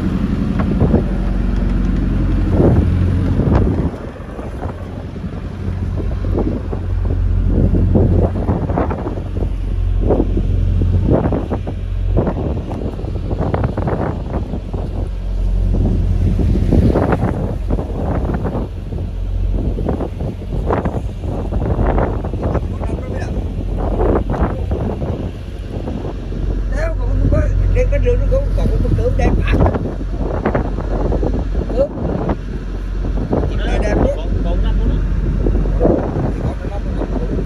Cái rừng nó có còn có con cớm đẹp hả? Cớm. Chim này đẹp chứ.
Còn còn năm nữa.
Còn năm nữa.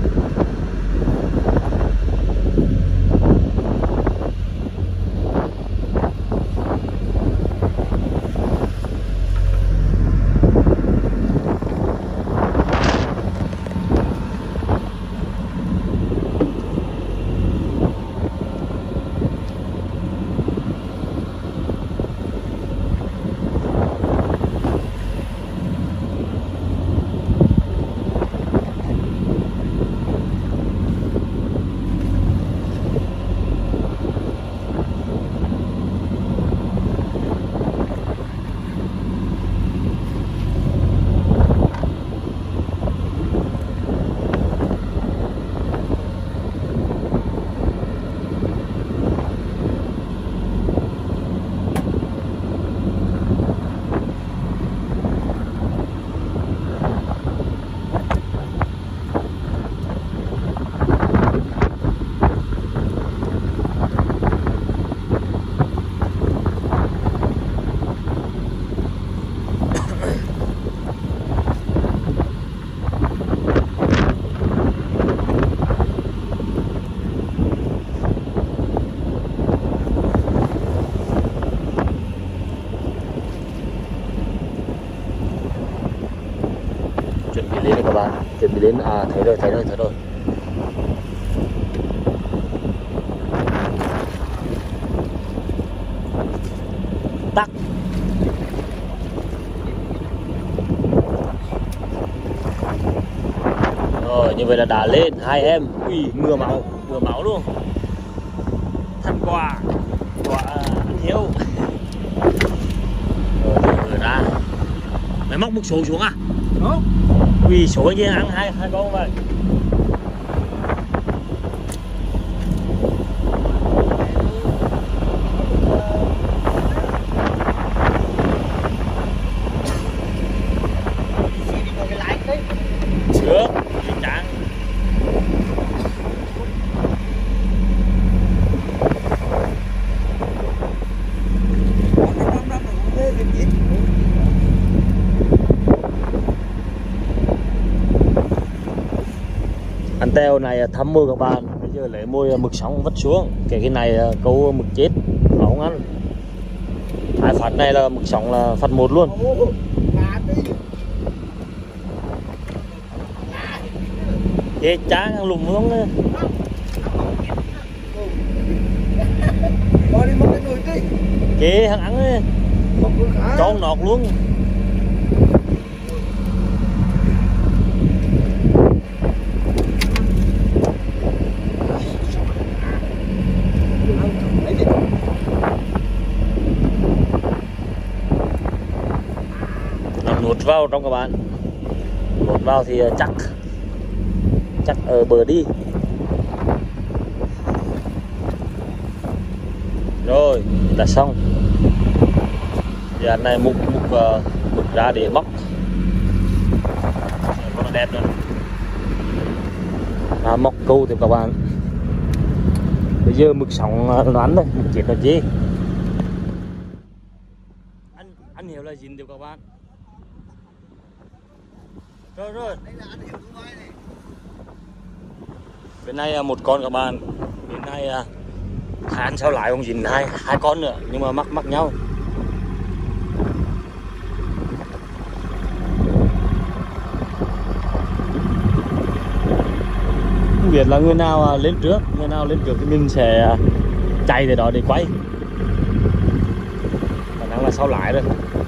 Chuẩn bị lên các bạn, chuẩn bị đến, à thấy rồi thấy rồi thấy rồi. Tắc. Rồi như vậy là đã lên hai em. Ui, mưa máu, mưa máu luôn. Thật quả, quả ăn hiếu. Rồi vừa ra. Mày móc một số xuống à?
Đúng.
Ui, số anh ăn hai hai con vậy. Chưa, trắng. teo này thấm mưa các bạn. Bây giờ lấy môi mực sống vứt xuống. Cái cái này câu mực chết nó không ăn. Hai phát này là mực sống là phát một luôn. Cái chá thằng lùm luôn đấy. Cái thằng ăn ấy. Cho nọt luôn. Nuốt vào trong các bạn, nuốt vào thì chắc chắc ở bờ đi rồi đã xong. Giờ anh này múc múc uh, múc ra để bóc rất là đẹp luôn. À, móc câu thì các bạn. Bây giờ mực sống đoán đây, mực chết là gì? Anh anh hiểu là gì được các bạn? Rồi rồi. Bên này một con các bạn. Bên này hai anh sao lại không dính hai hai con nữa nhưng mà mắc mắc nhau. Không biết là người nào lên trước, người nào lên trước thì mình sẽ chạy từ đó để quay. Khả năng là sao lại rồi.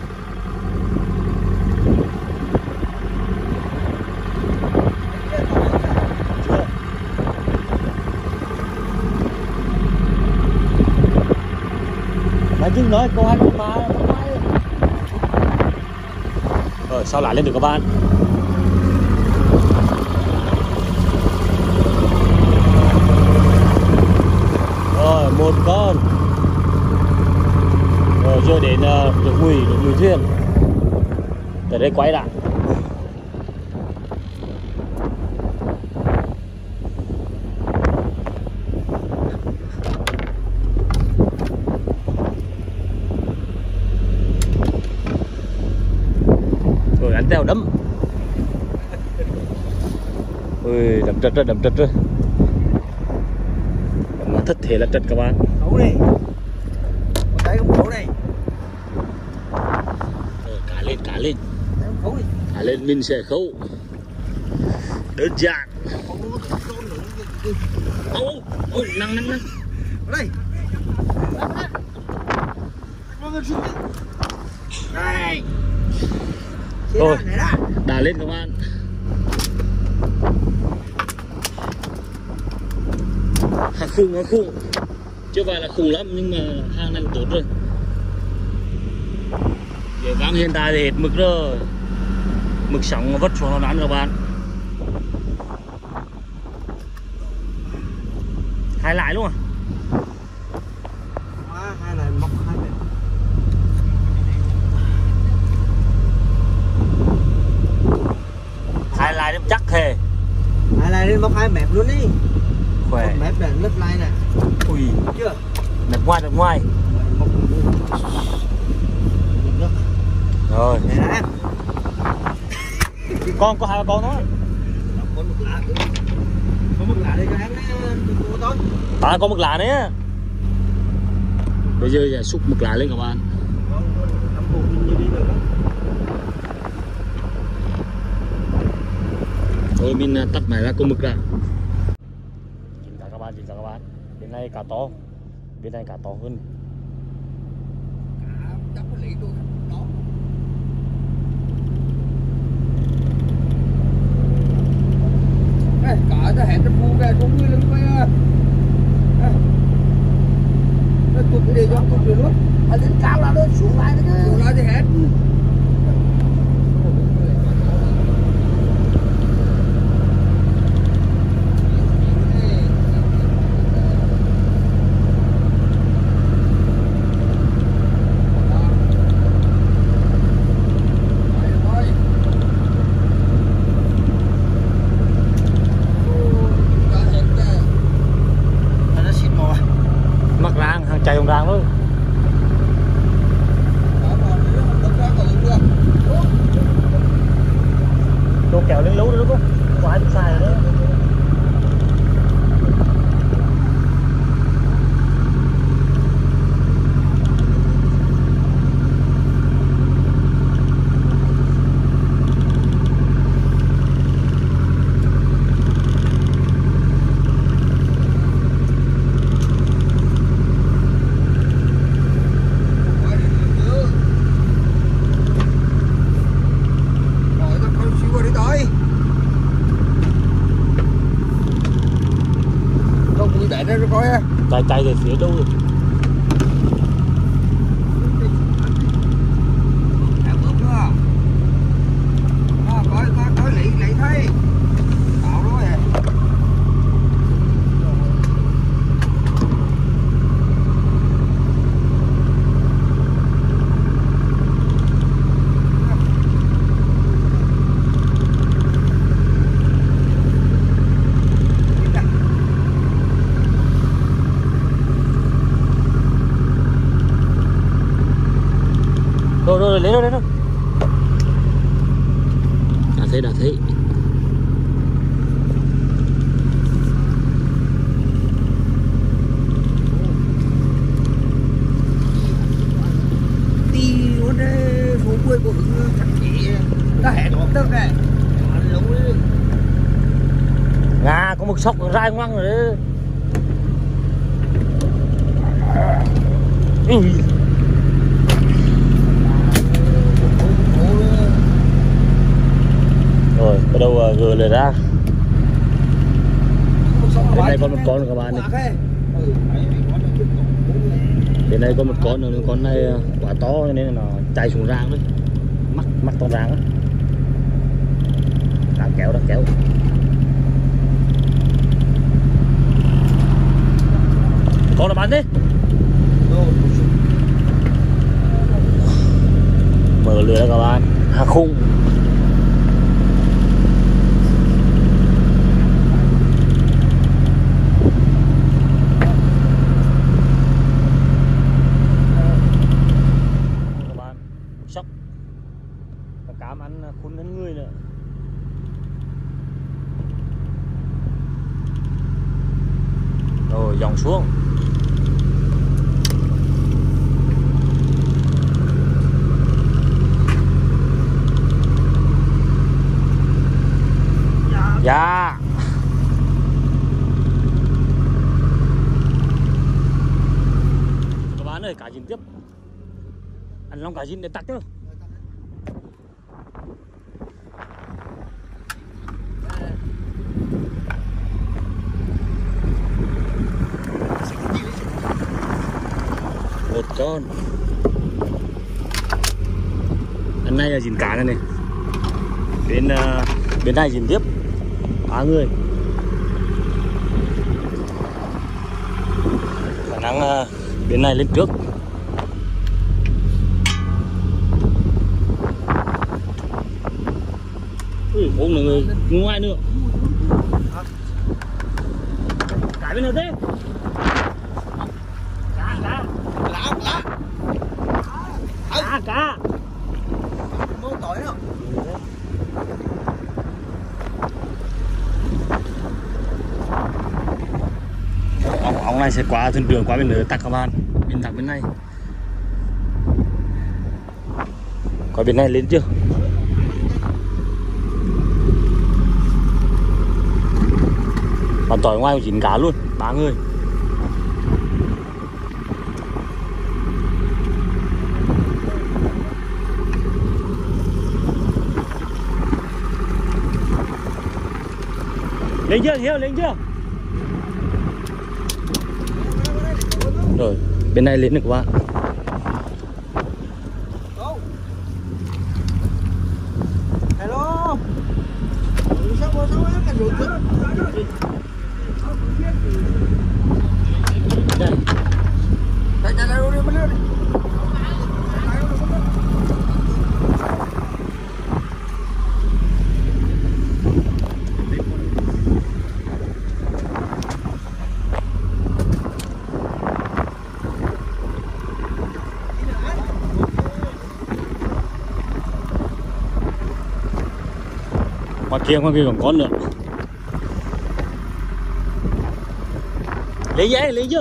Dừng nói câu hai câu ba rồi sao lại lên được các bạn. Rồi một con rồi giờ đến được mùi được mùi thuyền tới đây quay lại. Anh teo đấm. Ui, đấm trật rồi, đấm trật rồi. Mà thất thể là trật các bạn.
Khấu đi. Con tay không khấu đây.
Rồi, cá lên, cá lên.
Khấu đi.
Cá lên mình sẽ khấu. Đơn giản. Ô, ô, năng năng năng.
Đây. Đây.
Rồi, đà lên các bạn. Hàng khung, hàng khung. Chưa phải là khủng lắm nhưng mà hàng này tốt rồi. Để vang hiện tại thì hết mực rồi. Mực sống vất xuống nó ăn các bạn. Hai lại luôn à?
Hai lại móc hai mẹ.
Hai lại đếm chắc thề.
Hai lại lên móc hai mẹp luôn đi.
Khỏe.
Một mẹp này lướt lại này.
Ui.
Chưa?
Đập ngoài, đập ngoài. Rồi.
Này đã.
Con có hai con thôi.
Con mực lạ. Con mực lạ đây cho em cô tôi.
À, con mực lạ đấy á. Bây giờ là xúc mực lạ lên các bạn. Rồi mình tắt máy ra con mực ra. Chính cả các bạn, chính cả các bạn. Bên này cá to, bên này cá to hơn.
Cá chắc có lấy đôi đó. Ê, cá ta hẹn trong khu về có người lưng quay à. Nó tụt đi cho tụt đi luôn. Ở lên cao là nó xuống lại nữa. Xuống lại thì hết.
Mắc rang, hàng chạy không rang luôn.
coi á.
chạy chạy về phía đâu rồi?
Em bướm nữa. À, coi coi coi lấy lấy thấy. Tạo rồi.
Rồi rồi lấy rồi lấy rồi. Đã thấy đã thấy.
Đi luôn đấy, phố quê của nó thật chị. Ta hẹn một tấc này. Anh lũ đi.
Ngà có một sóc rai ngoăng rồi đấy. Ui. Rồi bắt đầu uh, gờ lời ra. Bên này còn một con nữa các bạn này. Bên này có một con nữa, con này quá to cho nên là nó chạy xuống rang đấy. Mắc mắc con rang á. Đang kéo đang kéo. Con là bán thế. Mở lưới đó các bạn. Hà khung. Các bạn sóc. Cả cám ăn khun hơn người nữa. Rồi dòng xuống. Dạ. Các bạn ơi, cá dính tiếp. Ăn long cá dính để tắt chứ. Một con. Ăn này là dính cá này này. Bên uh, bên này dính tiếp. Ba người. Khả năng uh, bên này lên trước. Ui, ôm là người ngoài nữa. Cái bên nào thế? Cá, cá.
Lá, lá.
Cá, cá.
Mô tỏi nữa.
Ống, ống này sẽ qua thuyền trưởng qua bên nữa tắt các bạn. Bên tắt bên này. Qua bên này lên chưa? Còn tỏi ngoài chín cá luôn, ba người. Lên chưa, Hiếu, lên chưa? Rồi, bên này lên được các bạn.
Hello. Sao sao sao cái rượu chứ?
Đây.
Đây đây đây đi đi.
Ngoài kia, ngoài kia còn con nữa. Lấy giấy, lấy chưa?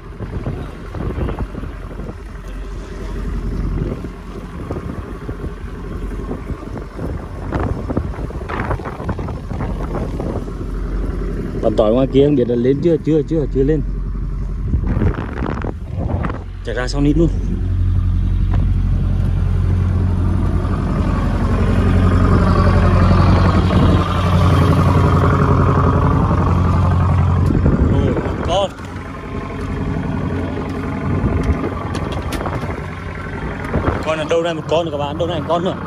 Còn tỏi ngoài kia không biết là lên chưa, chưa, chưa, chưa lên. Chạy ra sau nít luôn. Rồi, con. đầu này một con nữa các bạn, đầu này một con nữa.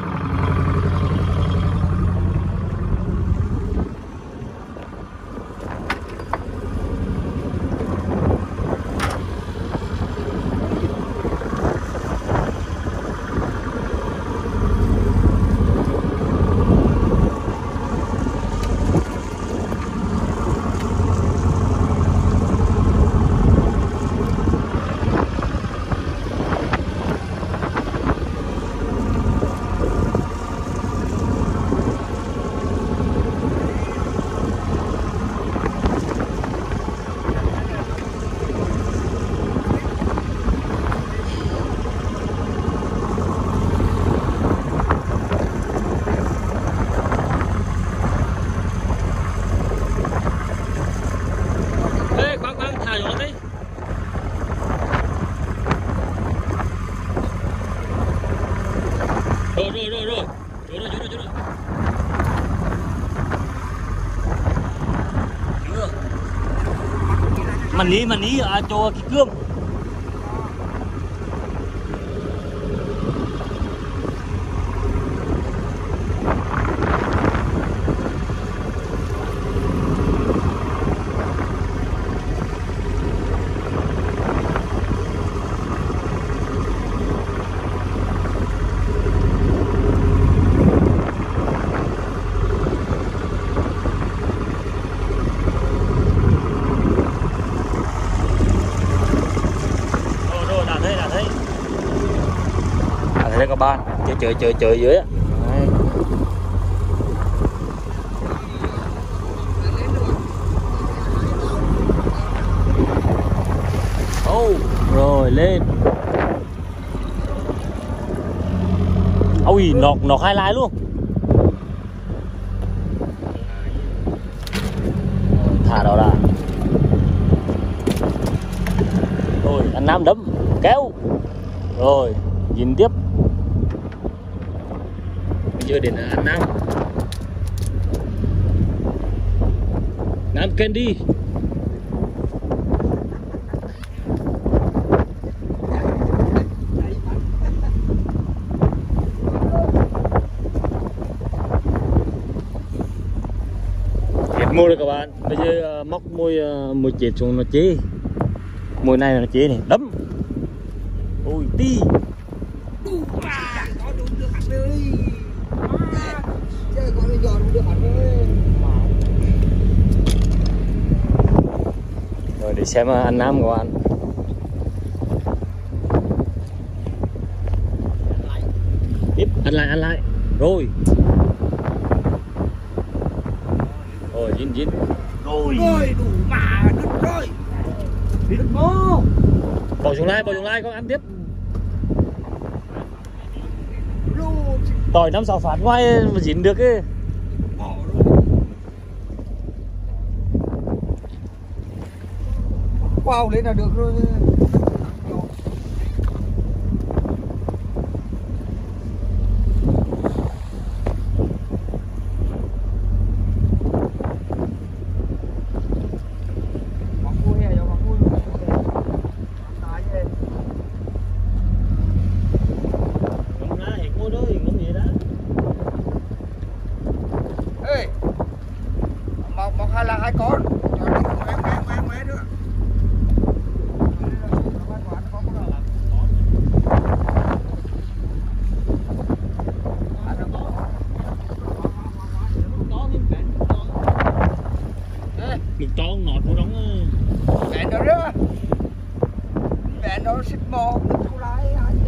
Rồi rồi rồi rồi. Chỗ rồi, chỗ rồi, chỗ rồi. Chưa. Mình ní, mình ní ở chỗ cái cương. Đây các bạn, chơi chơi chơi chơi dưới á. Oh, rồi lên. Ôi, nọc nọc hai lái luôn. Thả đó đã. Rồi, anh Nam đấm, kéo. Rồi, nhìn tiếp. Chưa đến anh Nam. Nam Candy. Hết môi rồi các bạn. Bây giờ uh, móc môi uh, môi chết xuống nó chế. Môi này nó chế này, đấm. Ôi ti. Rồi để xem anh Nam của anh. Tiếp ăn lại ăn lại. Rồi. Rồi dính dính. Rồi.
Rồi đủ mà đứt rồi. Đứt mô.
Bỏ xuống lại, bỏ xuống lại con ăn tiếp. Tỏi năm sáu phát ngoài mà dính được ấy.
Wow lên là được rồi. Hay là hai con cho nó mé mé mé mé nữa.
Mực to nọt của đóng
Bẹn đó đó. Bẹn đó xịt mò thu lái.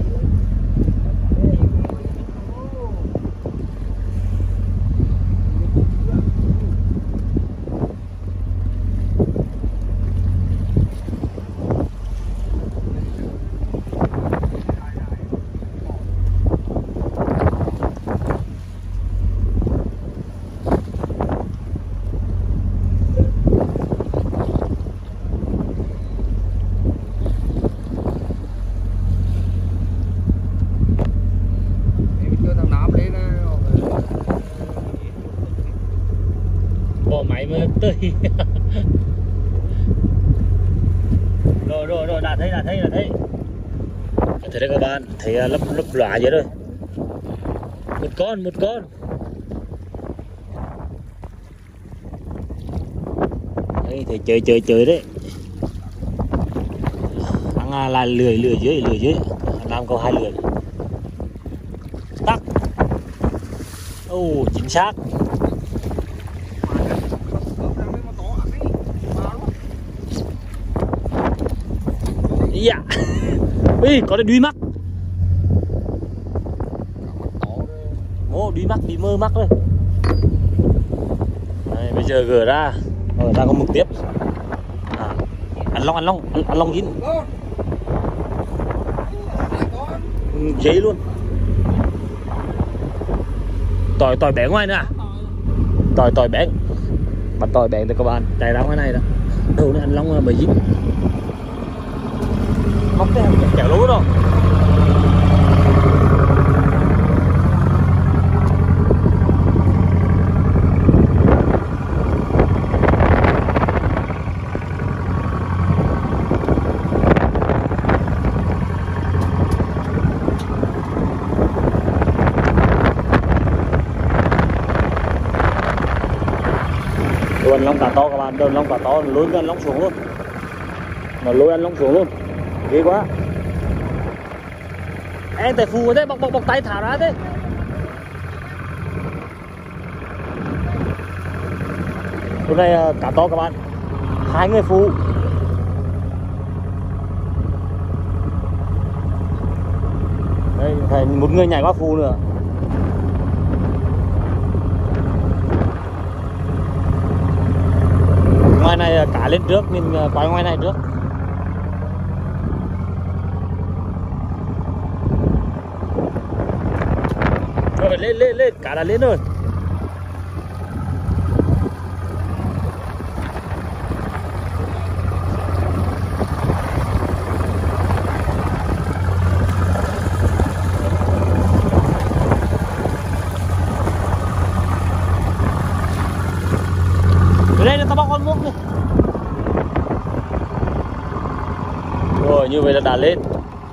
Máy mới tươi. Rồi rồi rồi đã thấy đã thấy đã thấy thấy đấy các bạn, thấy lấp lấp lóa vậy rồi. Một con, một con. Đây, thấy chơi chơi chơi đấy. Đang là lười lười dưới, lười dưới. Làm câu hai lười. Tắc. Ồ, oh, chính xác. Dạ. Ui, có cái đuôi mắt. Ô, đuôi mắt bị mơ mắt rồi. Đây, bây giờ gỡ ra. Rồi ra có mực tiếp. À, ăn long, ăn long, ăn, ăn long dính. Giấy luôn. Tỏi tỏi bé ngoài nữa à? Tỏi tỏi bé. Bắt tỏi bé thì các bạn chạy ra ngoài này đó. Đâu này ăn long mới dính. Móc cái kéo lỗ đâu. Đồ ăn long cả to các bạn, đồ ăn long cả to, lôi cái ăn long xuống luôn. Mà lôi ăn long xuống luôn. Ghê quá. Em tại phù thế, bọc bọc bọc tay thả ra thế. Hôm nay cá to các bạn. Hai người phù. Đây, phải một người nhảy qua phù nữa. Ngoài này cá lên trước, mình quay ngoài này trước. Rồi lên lên lên, cá đã lên rồi. Đây là tao bóc con muỗng này. Rồi như vậy là đã lên.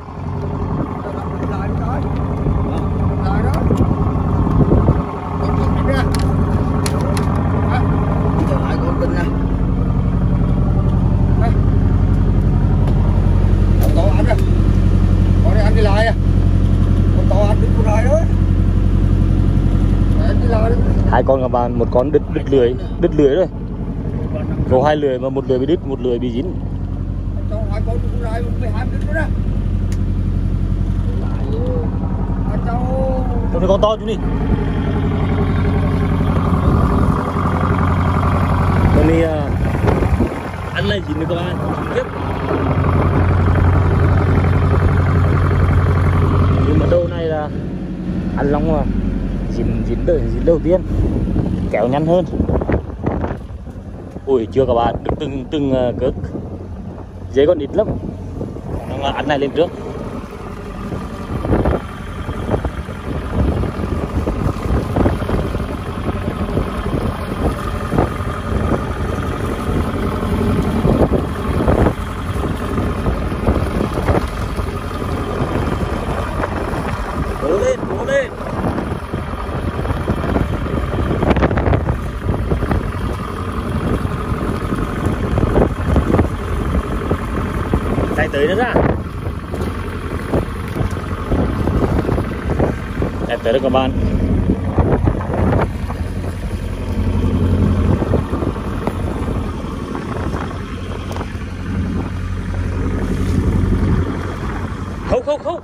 Hai con các bạn, một con đứt đứt lưới, đứt lưới rồi. Có hai lưới mà một lưới bị đứt, một lưới bị dính. Con con to chú đi. Con đi uh, ăn lại dính được các bạn. Tiếp. Nhưng mà đâu này là ăn long mà. Dính dính đời dính đầu tiên. Kéo nhanh hơn. Ui chưa các bạn, từng từng, từng uh, cước. Dễ còn ít lắm. Nó ăn này lên trước. Cố lên, cố lên. Chạy tới nữa ra. Chạy tới được các bạn. Không không không.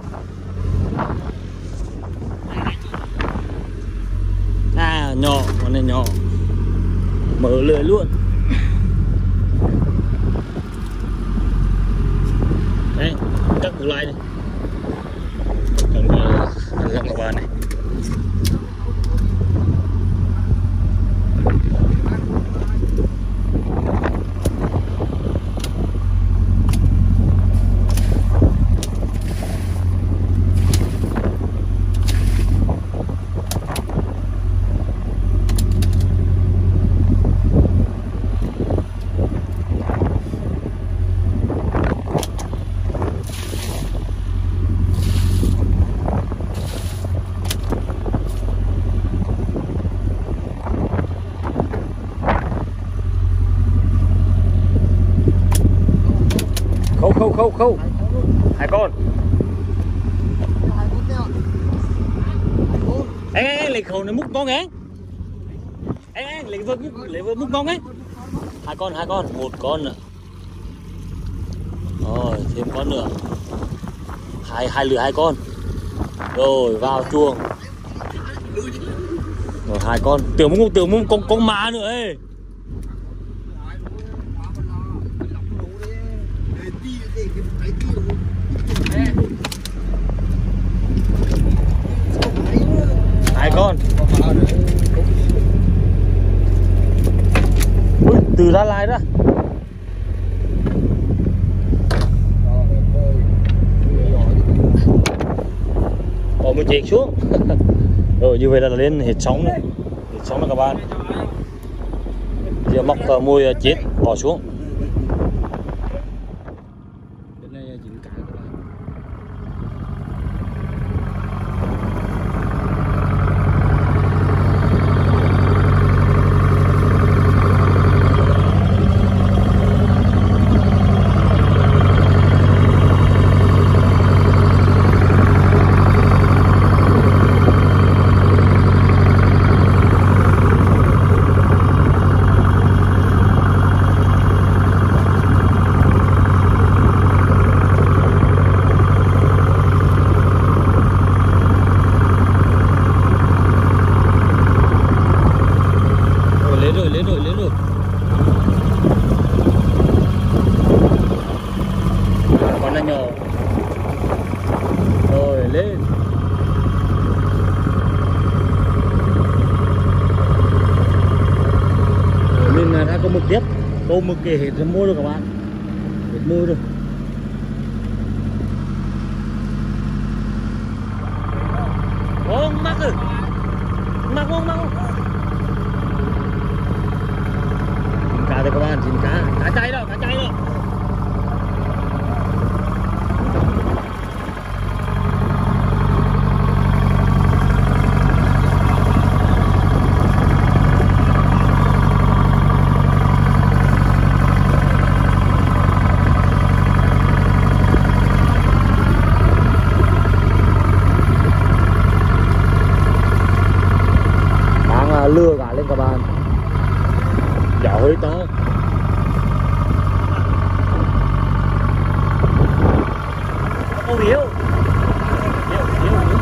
À nhỏ, con này nhỏ. Mở lưỡi luôn. Đây, cắt cục lại này. Còn ăn long các bạn này. khâu khâu hai con. Ê, ê, lấy khẩu này múc con ấy. Ê, ê, lấy vừa múc, lấy vừa múc con ấy. Hai con, hai con, một con nữa. Rồi, thêm con nữa. Hai, hai lửa hai con. Rồi, vào chuồng. Rồi, hai con. Tưởng múc, tưởng múc con, con má nữa ấy. Hai con. Ui, từ ra lại đó. Có một chạy xuống. Rồi như vậy là lên hết sóng rồi. Hết sóng rồi các bạn. Giờ móc uh, môi uh, chết bỏ xuống.
Bên này dính cá các bạn.
Có mực tiếp, câu mực kể hết môi rồi các bạn, hết môi rồi. Không mắc rồi, mắc không, mắc không. Chín cá rồi các bạn, chín cá, cá chay đâu, cá chay đâu. Lừa cả lên các bạn, gió hơi to. Ô yếu, yếu, yếu, yếu.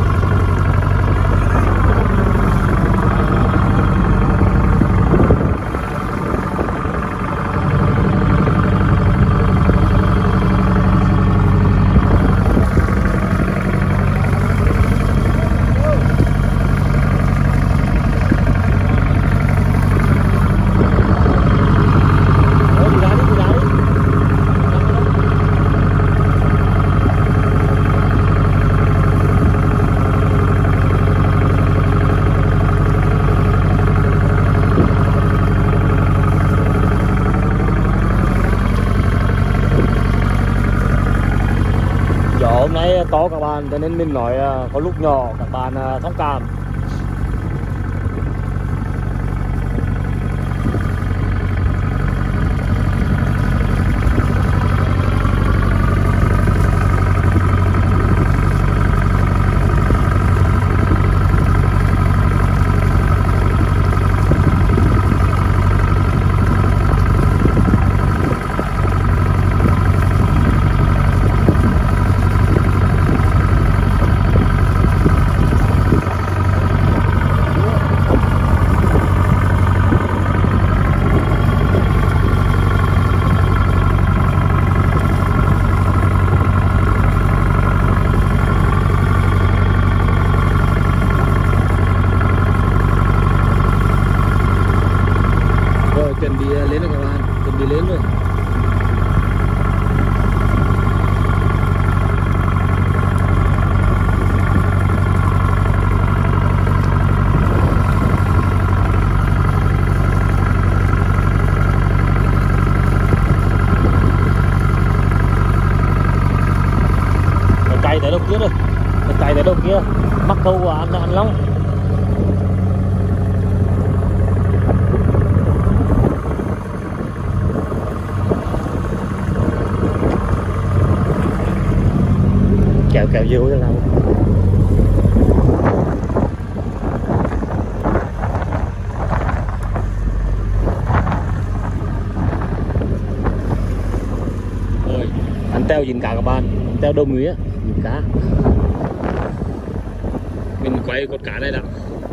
Hôm nay to các bạn, cho nên mình nói có lúc nhỏ các bạn thông cảm. Chuẩn bị lên rồi các bạn, chuẩn bị lên rồi. Nó chạy tới đâu kia rồi, nó chạy tới đâu kia, mắc câu của anh anh Long. kéo dâu thế nào. Rồi anh teo dính cá các bạn, anh teo đông người á, dính cá. Mình quay con cá này đã.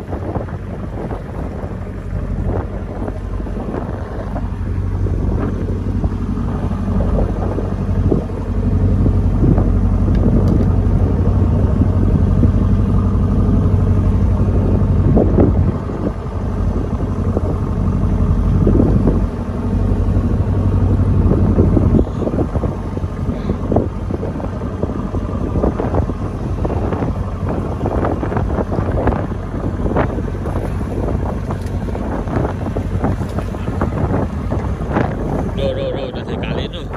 Rồi rồi rồi, đã thấy cá lên rồi.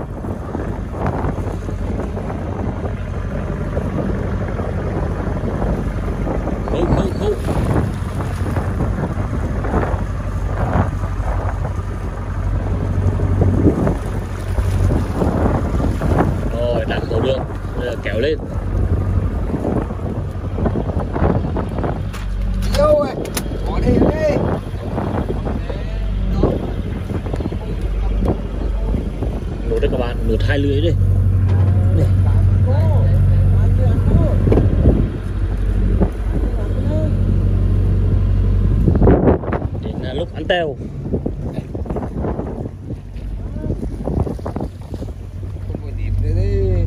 Khâu khâu khâu. Rồi đang khâu được, bây giờ kéo lên.
Yêu ơi, có đi đi.
Nốt đấy các bạn, nốt hai lưỡi đây. Này. Đến là lúc ăn teo.
Không có dịp nữa đi.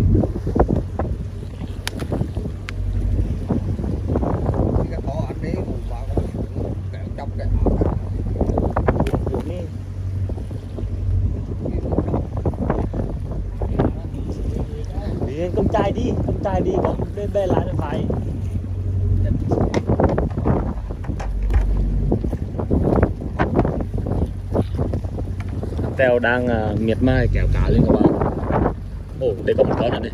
Cái thỏ anh đi cùng vào cái chọc cái
Đi công trai đi, công trai đi, còn bên bên lại nó phải. Teo đang uh, miệt mài kéo cá lên các bạn. Ồ, đây có một con nữa đây.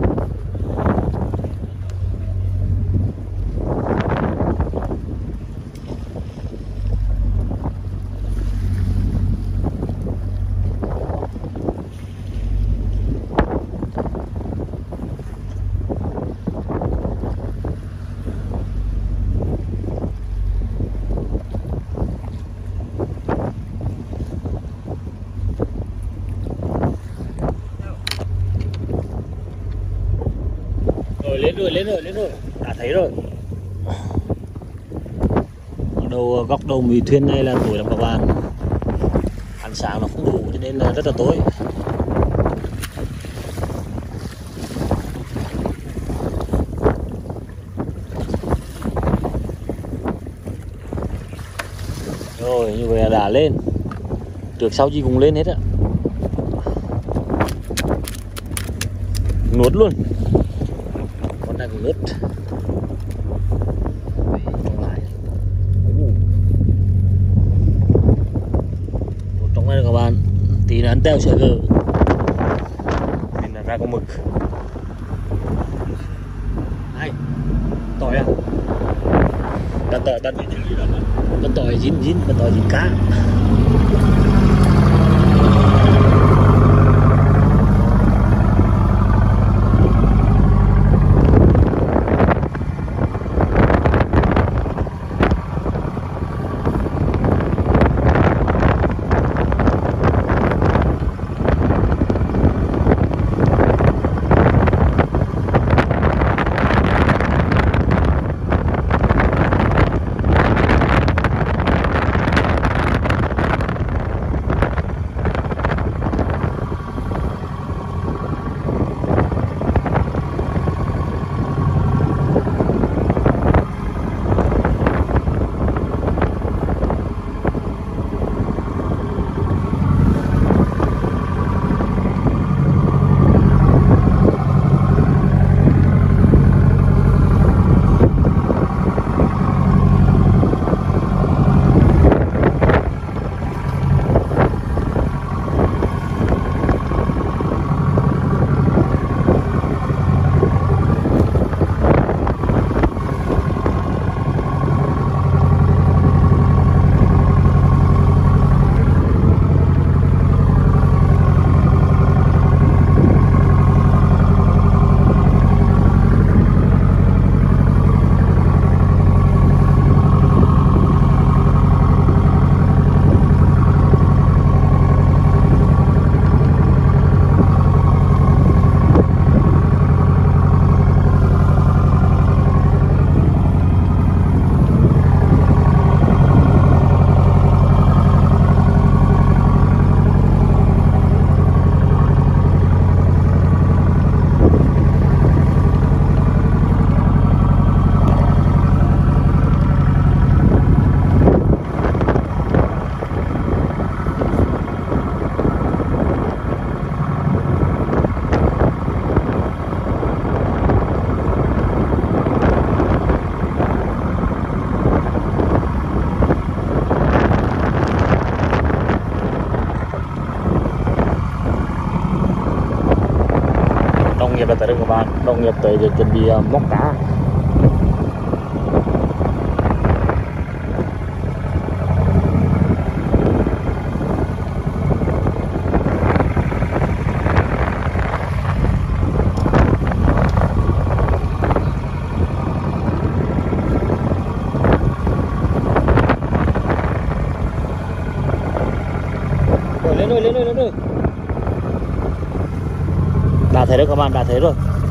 Rồi lên rồi, lên rồi, lên rồi, đã thấy rồi. Ở đầu góc đầu mì thuyền này là tối lắm các bạn. Ánh sáng nó không đủ cho nên là rất là tối. Rồi như vậy là đã lên. Trước sau gì cũng lên hết á. Nuốt luôn. Con này cũng nuốt. Nuốt trong này các bạn. Tí nữa ăn teo sẽ gỡ. Mình là ra con mực. Ai? Tỏi à? Bạn tỏi bạn bạn tỏi dín dín, bạn tỏi dín cá. nghiệp đã tới rồi các bạn. Đồng nghiệp tới để chuẩn bị uh, móc cá. Rồi, lên rồi, lên rồi, lên rồi. Đã thấy rồi các bạn, đã thấy rồi.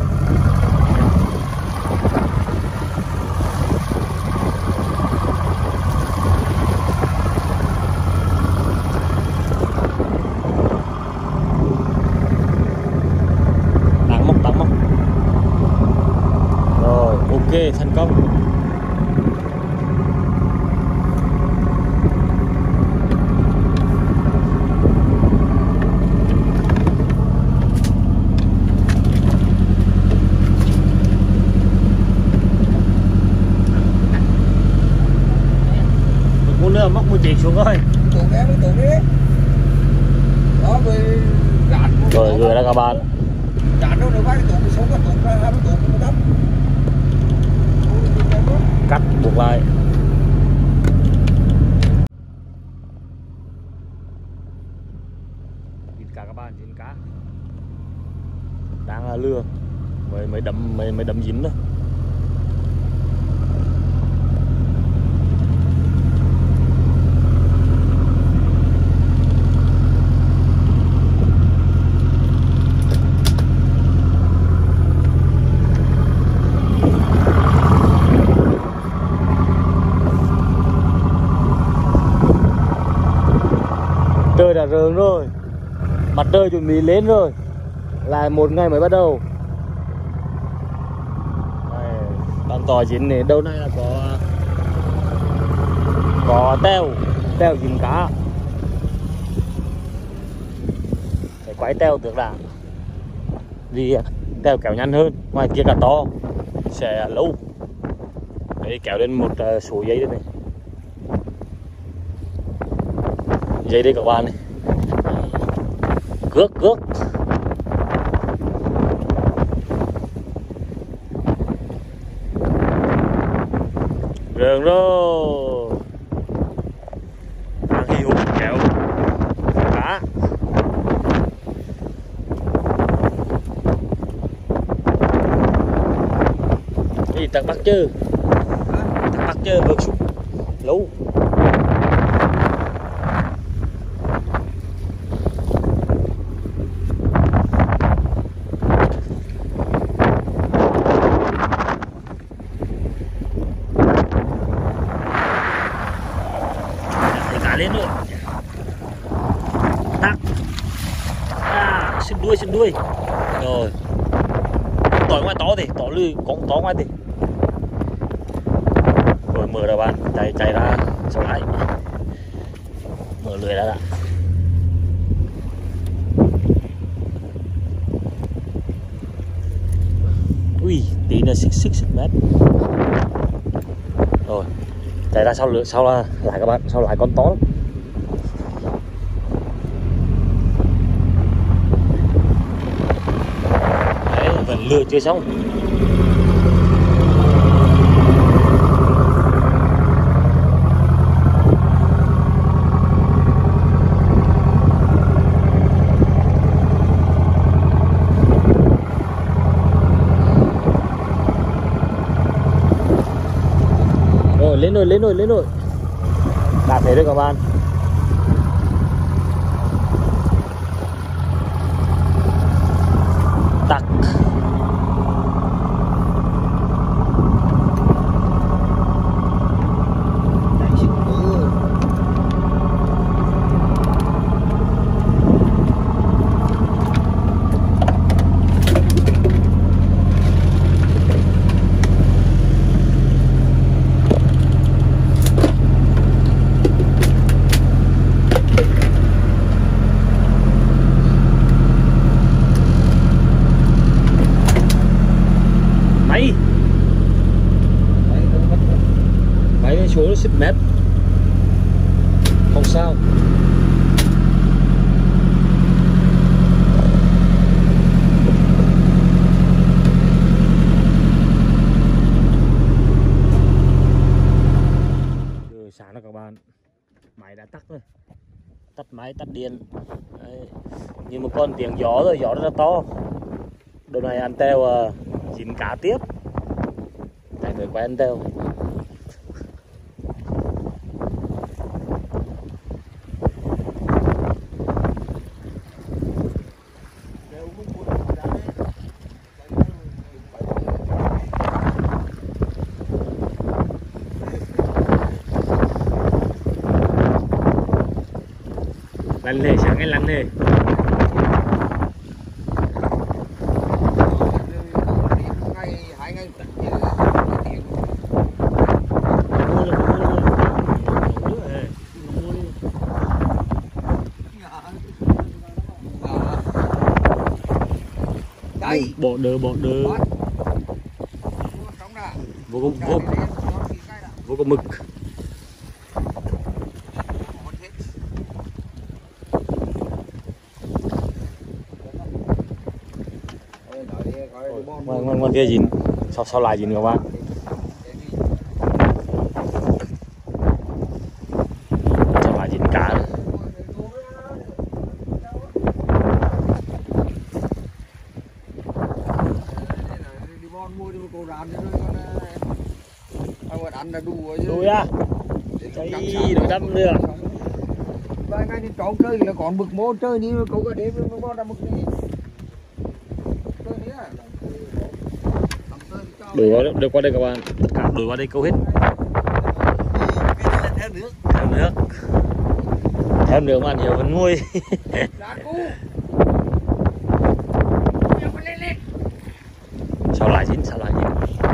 Đáng mốc, đáng mốc. Rồi, ok, thành công. Móc một chỉ xuống thôi.
Tụ ghé với tụ ghé. Đó rồi gạt.
Rồi rồi đó các bạn.
Gạt đâu được ba cái tụ xuống cái tụ ra hai cái tụ cũng đắp.
Cắt buộc lại. Chín cá các bạn, chín cá. Đang là lừa. Mới mới đâm mới mới đâm dính thôi. Trời đã rớn rồi, mặt trời chuẩn bị lên rồi, lại một ngày mới bắt đầu. Đây, bạn tỏi chín này đâu này là có có teo, teo chín cá. Phải quay teo được đã, vì teo kéo nhanh hơn. Ngoài kia cả to sẽ lâu. Đấy, kéo lên một số giấy đây này. Dây đây các bạn này. Cước cước. Rừng rồi. Đang hi hục kéo cá. Đi tắc bắt chứ. Tắc bắt chứ vượt xuống lâu. Lên rồi. Tắc. À, xin đuôi, xin đuôi. Rồi. Tỏi ngoài to thì, tỏi lư, con to ngoài thì. Rồi mở ra bạn, chạy chạy ra sau lại. Mở lưới ra đã. Ui, tí nữa xích xích xích mét. Rồi. Chạy ra sau lửa sau là lại các bạn, sau lại con to lắm. Đấy, vẫn lừa chưa xong. Rồi lên rồi, lên rồi, lên rồi. Đã thấy rồi các bạn. Tắc. Số xích mét không sao. đó các bạn. Máy đã tắt rồi, tắt máy tắt điện. Đấy. Nhưng mà còn tiếng gió rồi, gió rất là to. Đồ này ăn teo uh, chín cá tiếp. Tại người quen teo. Lăn lề sáng cái lăn lề. Bỏ đỡ bỏ đỡ vô có vô, vô có mực. Ngoan ngoan ngoan kia dính sau sau lại dính các bạn. Sau lại dính cá. Đuôi à? Đấy, đuôi đâm được.
Vài ngày thì trốn chơi là còn mực mô chơi đi mà cậu có đếm nó có ra mực đi.
Đuổi qua được qua đây các bạn, tất cả đuổi qua đây câu hết.
Theo nước.
Theo nước. Theo nước mà nhiều vẫn nuôi. Sao lại dính, sao lại dính.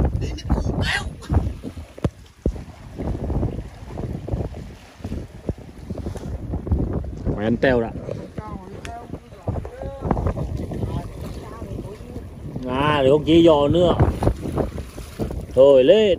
Phải ăn teo đã. À, để không chỉ giò nữa. Rồi lên.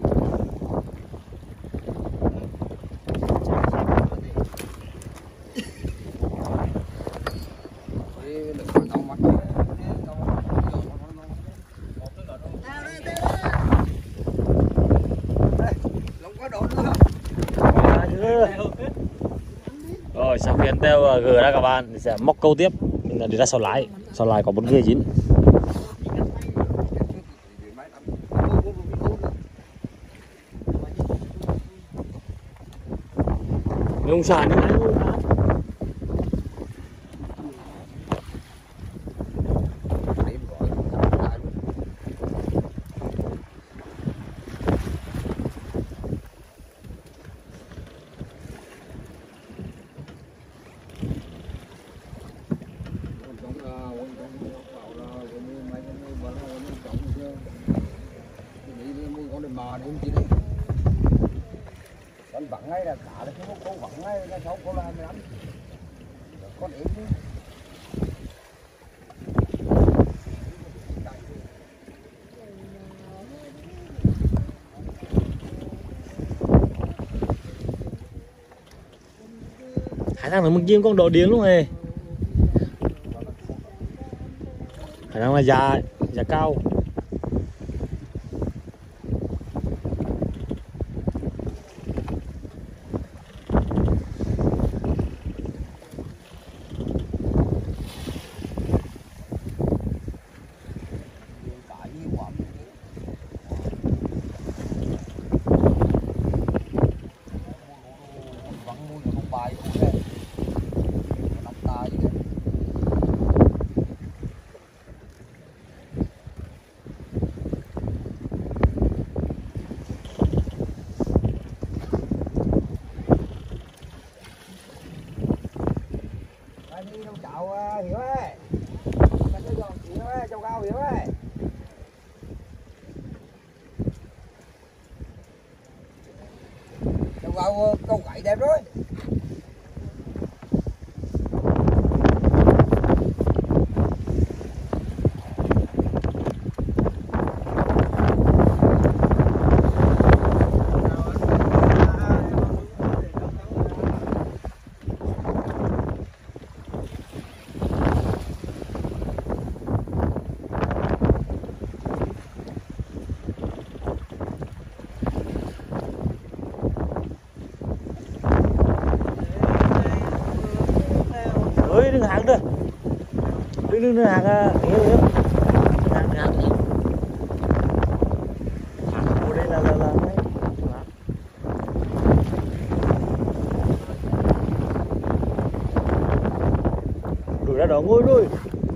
Rồi sau khi ăn teo gờ ra các bạn thì sẽ móc câu tiếp. Mình đi ra sau lái, sau lái có một người dính. Nông sản như thế luôn hả?
Con vắng ngay là cả là không có vắng ngay là sáu con là mười lăm con ếm đi.
Khả năng là mực chim con độ điên luôn này. Khả năng là già già cao.
Chào Hiếu ơi, chào Cao Hiếu ơi. Chào Cao câu gãy đẹp rồi.
đừng hàng nữa, đừng đừng đừng hàng à, yếu yếu, hàng hàng hàng ở đây là là là đấy, đuổi ra đó ngồi rồi.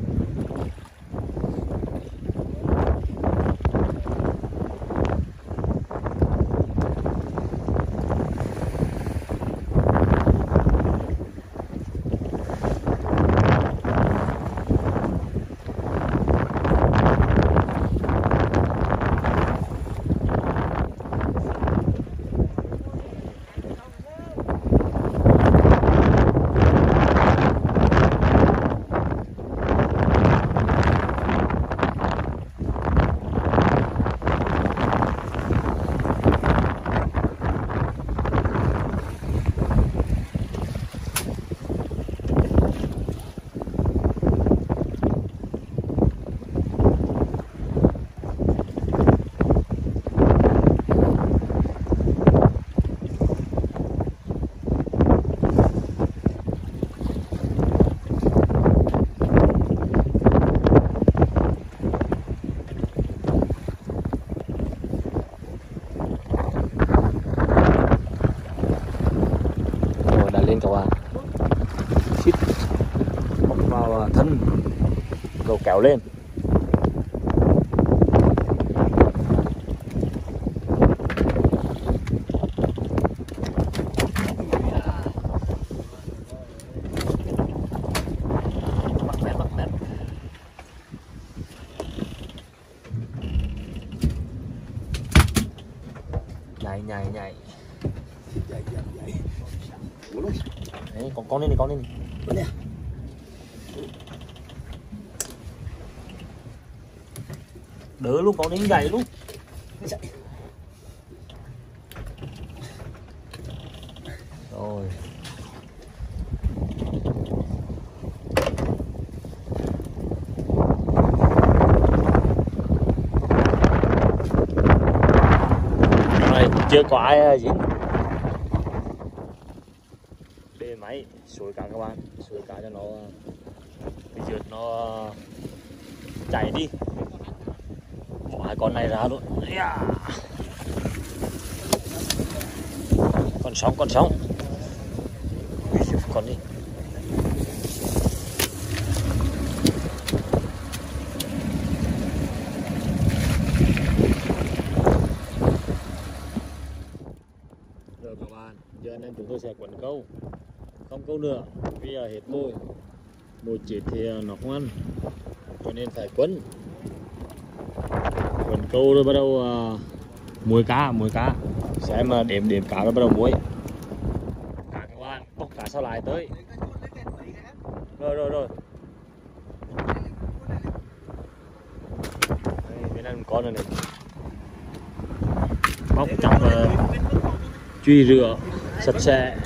Vào thân rồi kéo lên. Nhảy nhảy nhảy. Đấy, con con lên đi, con lên đi. Đỡ luôn, con đến gầy luôn. Rồi. Rồi, chưa có ai dính. Để máy xuôi cá các bạn, xuôi cá cho nó cái dượt nó chảy đi. Hai con này ra luôn. Yeah. Con sóng, con sóng. Con đi. Rồi các bạn, giờ anh em chúng tôi sẽ quấn câu. Không câu nữa, vì giờ hết mồi. Mồi chết thì nó không ăn, cho nên phải quấn. Quấn câu rồi bắt đầu uh, muối cá, muối cá. Xem mà đếm đếm cá rồi bắt đầu muối. Cá các bạn, bóc cá sau lại tới. Rồi rồi rồi. Đây, bên này con rồi này. Bóc chọc uh, truy rửa sạch sẽ.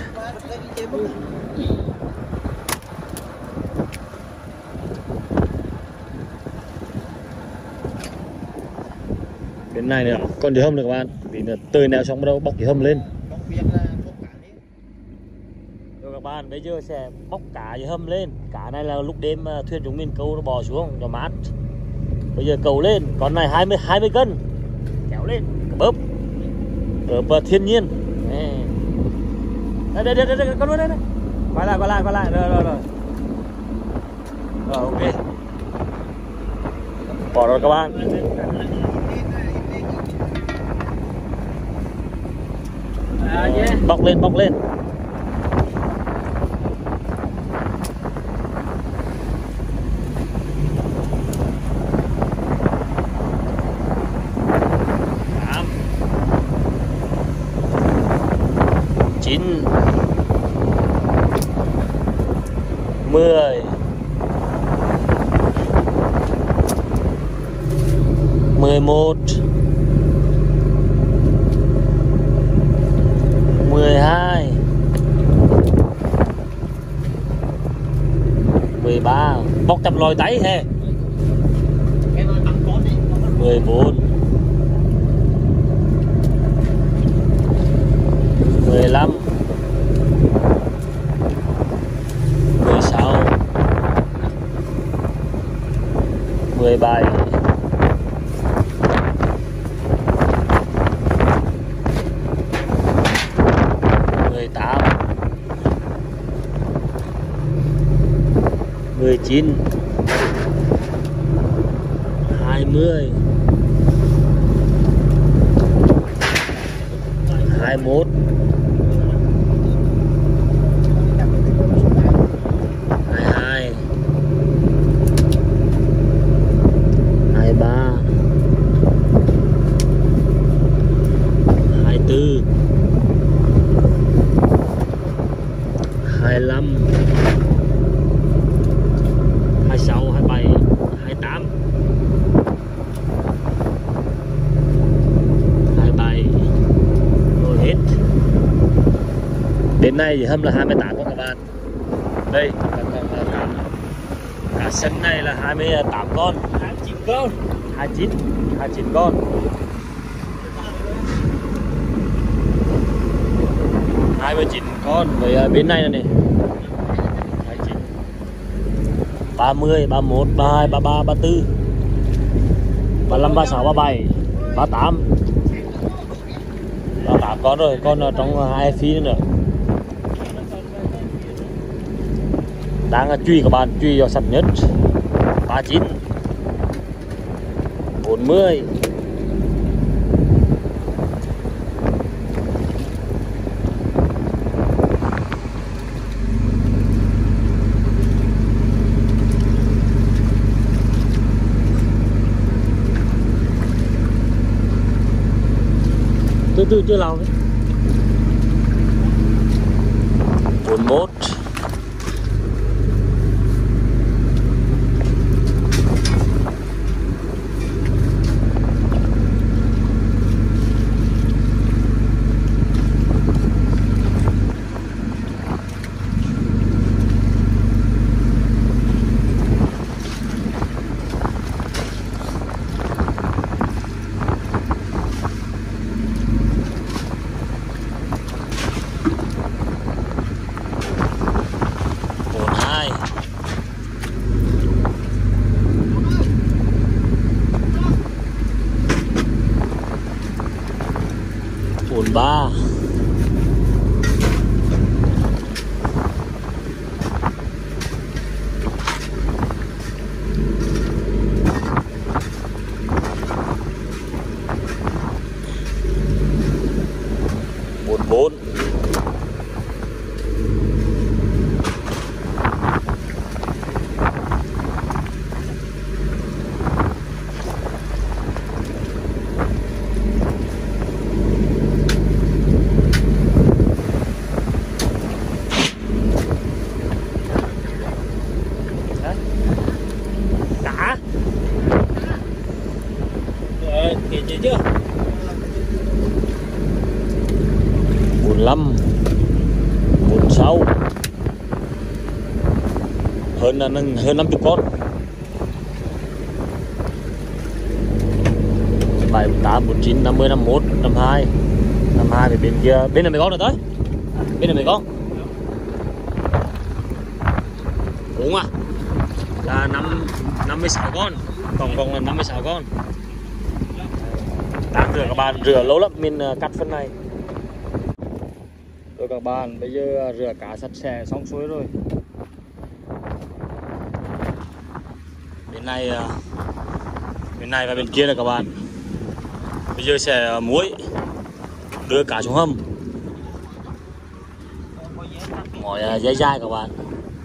Bên này nữa còn dưa hâm nữa các bạn, vì là tơi neo xong bắt đầu bóc dưa hâm lên. Rồi các bạn, bây giờ sẽ bóc cá dưa hâm lên. Cá này là lúc đêm thuyền chúng mình câu nó bò xuống cho mát. Bây giờ câu lên, con này hai mươi hai mươi cân, kéo lên, bóp bóp thiên nhiên. Đây đây đây đây, con luôn đây đây. Quay lại quay lại quay lại, rồi rồi rồi. Rồi ok. Bỏ rồi các bạn. À, yeah. Bóc lên, bóc lên. Tám, chín, mười, mười một, mười hai, mười ba, bóc chập lòi tay he. mười bốn, mười lăm, mười sáu, mười bảy, mười tám, mười chín, hai mươi, hai mươi mốt, hai mươi hai, hai mươi ba, hai mươi tư, hai mươi lăm, hai mươi sáu, hai mươi bảy, hai mươi tám, hai mươi bảy, rồi hết. Đến nay thì hâm là hai mươi tám con các bạn. Đây cả, cả, cả, cả sân này là hai mươi tám con, hai mươi chín con, hai mươi chín, hai mươi chín con. hai mươi chín con với bên này này. hai mươi chín, ba mươi, ba mươi mốt, ba mươi hai, ba mươi ba, ba mươi tư, ba mươi lăm, ba mươi sáu, ba mươi bảy, ba mươi tám. ba mươi tám con rồi, con ở trong hai phi nữa. Đang truy các bạn, truy vào sạch nhất. ba mươi chín, bốn mươi, từ từ chưa lòng đấy. bốn mươi mốt, bốn mươi ba, bốn mươi bốn, cả rồi kể gì chưa? bốn mươi lăm, bốn mươi sáu, hơn hơn năm mươi con. bảy mươi tám, bốn mươi chín, năm mươi, năm mươi mốt, năm mươi hai, năm mươi hai về bên kia, bên này mấy con rồi tới, bên này mấy con, đúng à, là năm năm mươi sáu con, tổng cộng là năm mươi sáu con. Đang rửa các bạn, rửa lâu lắm mình cắt phân này. Rồi các bạn, bây giờ rửa cá sạch sẽ xong xuôi rồi. Bên này, bên này và bên kia là các bạn. Bây giờ sẽ muối, đưa cá xuống hầm. Mỏi dai dai các bạn.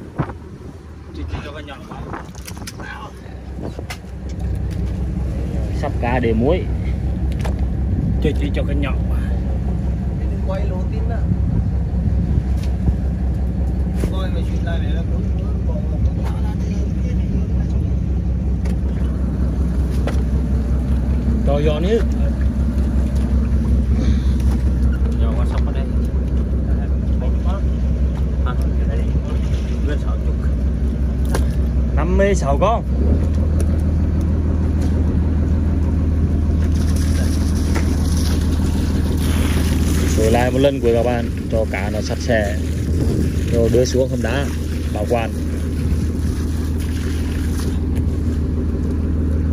Sắp cá để muối. Chơi chỉ cho cái nhọn mà.
Quay lô tin đó. Coi mà chuyện này là cũng còn một cái nhỏ là
cho giòn nữa.
Giòn qua xong ở đây.
năm mươi sáu con. Rồi lại một lần cuối các bạn, cho cá nó sạch sẽ rồi đưa xuống hầm đá bảo quản.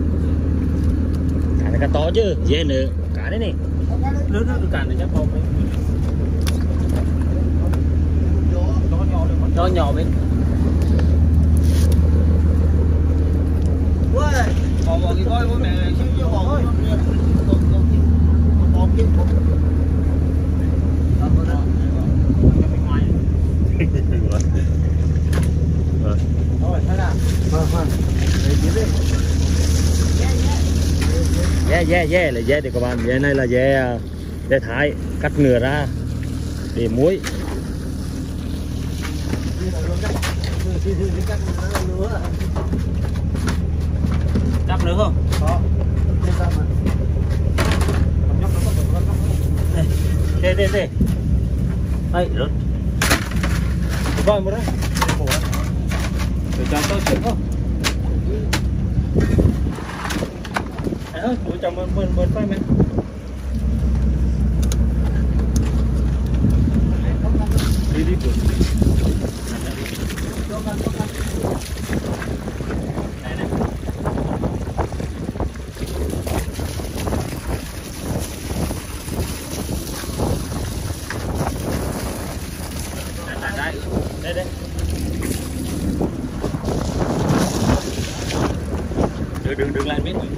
cá to chứ, dễ nữa, cá đấy này.
Nước nó được cạn này chắc không đấy. Cho nhỏ bên.
Ui, bỏ bỏ cái coi bố mẹ này chứ chưa bỏ thôi. Bỏ kia. Rồi, thế nào? Vâng, vâng. Để tiếp đi.
Dê, dê, dê là dê thì các bạn, dê này là dê, dê thái, cắt nửa ra để muối.
Cắt nữa không?
Có.
Đây, đây, đây. Đây, rớt.
Rồi một đấy.
Để cho tôi chuyển không? Đấy thôi, tôi cho một một một phai men. Đi đi được. Này này. Đây, đây, đây. Đừng đừng đừng lại biết mình.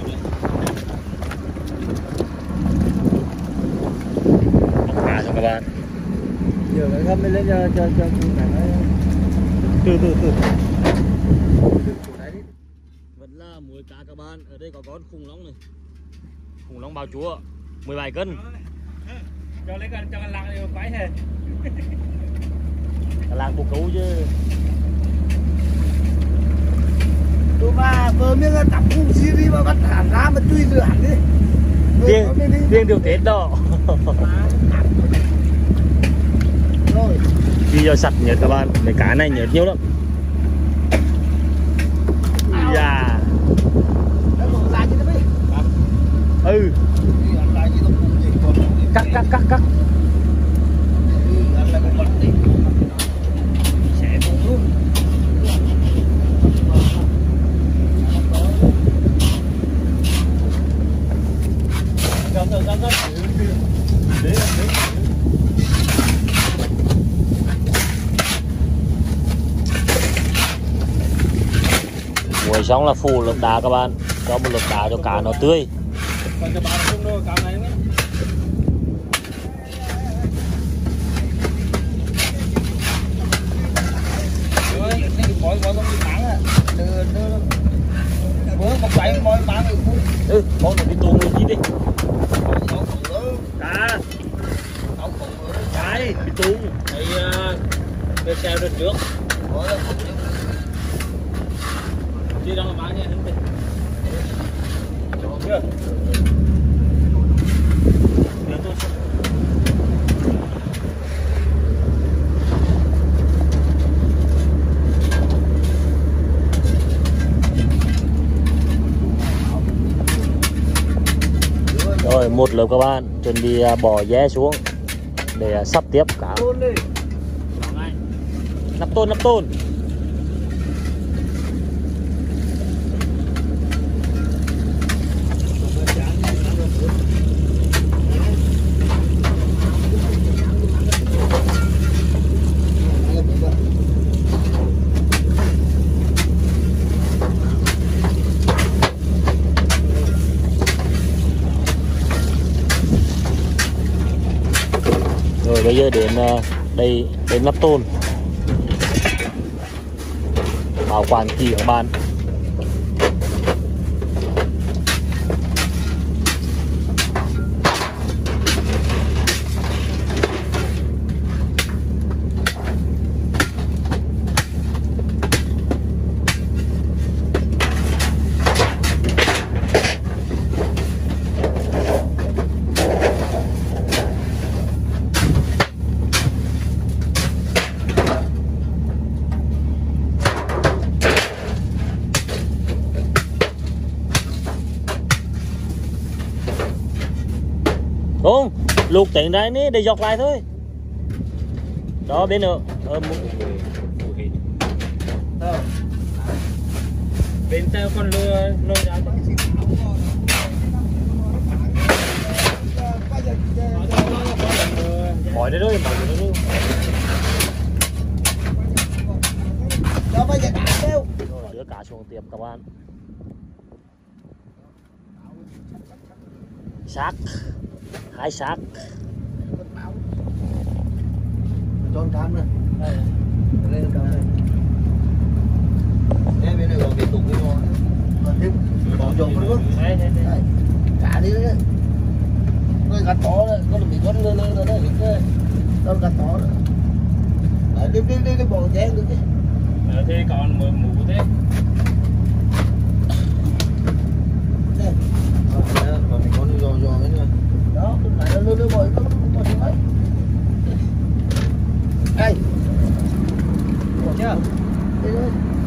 Bóc cá cho các bạn.
Giờ phải ngâm lên cho cho cho chú này nó
Từ từ từ. Vẫn là muối cá các bạn. Ở đây có con khủng long này. Khủng long bào chúa mười bảy cân.
Cho lấy con cho con lăng đi quái hết.
Làng bồ câu chứ.
tụi bà vừa miếng tắm cùng xí đi mà bắt hẳn ra mà chui rửa hẳn đi.
Riêng riêng điều Tết đó.
Rồi.
Đi cho sạch nhớt các bạn, mấy cá này nhớt nhiều lắm. Dạ. Ừ. Cắt cắt cắt cắt.
Sẽ cùng luôn.
Cho cho cho cho. Đấy đấy.
Muối xong là phủ lớp đá các bạn, cho một lớp đá cho cá nó tươi.
Còn cho bạn không đâu, cá này nữa.
Rồi, cái bói bói con đi bán à. Đưa đưa. Bữa một bảy bói bán được cũng.
Ừ, con này đi tuôn lên chi đi.
Nấu cùng nữa.
Cá,
Nấu cùng nữa.
cái đi tuôn.
Đây về xeo được trước.
Bói là cùng nữa.
Đi đâu mà bán nha anh.
Chưa?
Rồi một lớp các bạn, chuẩn bị bỏ vé xuống để sắp tiếp cá.
Tôn đi.
Nắp tôn, nắp tôn. Rồi bây giờ đến đây đến nắp tôn, bảo quản kỹ các bạn. Không, luộc tiền ra ní để dọc lại thôi. Đó bên nữa. Ờ,
bên tao con lừa lôi ra.
Mỏi đấy thôi, mỏi đấy thôi.
Cho bây giờ cá kêu.
Rồi đưa cá xuống tiệm các bạn. Xác, hai xác.
Cho cam nữa. Đây, lên cam này. Đây bên này còn cái cục cái ngon. Còn thêm còn trộn nữa.
Đây đây đây.
Cá đi đấy. Cái cá to đấy, có được bị con lên lên rồi đấy. Đâu cá to nữa. Đấy, đi đi đi đi bỏ chén được chứ.
Ờ, thế còn mù mù thế.
Đây. Còn mình có giò giò cái nữa. Đó, cái này nó nó bồi nó nó gì mấy. Đây. Được chưa? Đây đây.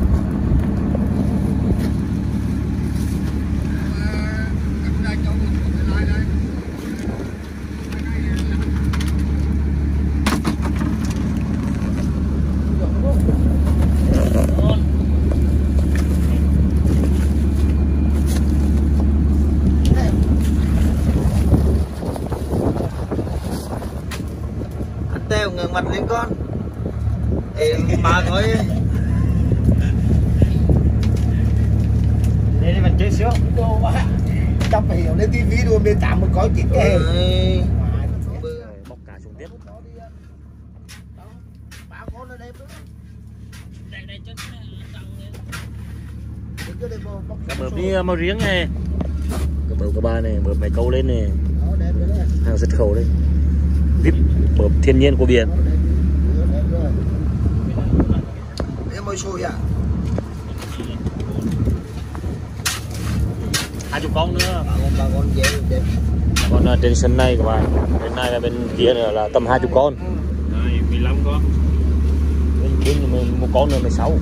Teo ngẩng mặt lên con. Ê, bà coi.
Đây đây mình chơi xíu.
Đồ quá. Chắp hiểu lên tivi luôn bên tạm một có chuyện cái.
Bóc cá xuống tiếp.
Bà con nó đẹp lắm.
Đây đây chân
Cá bợp đi màu riếng này. Cá bợp các bạn này, bợp này câu lên này.
Đó đẹp rồi đấy.
Hàng xuất khẩu đây. Vip bợp thiên nhiên của biển.
Đẹp rồi. Để mồi sôi à?
Hai chục con nữa.
Bà con bà con dễ đẹp.
Còn uh, trên sân này các bạn, bên này là bên kia nữa là tầm hai chục con.
Đây mười lăm con.
Bên bên mình một con nữa mười sáu.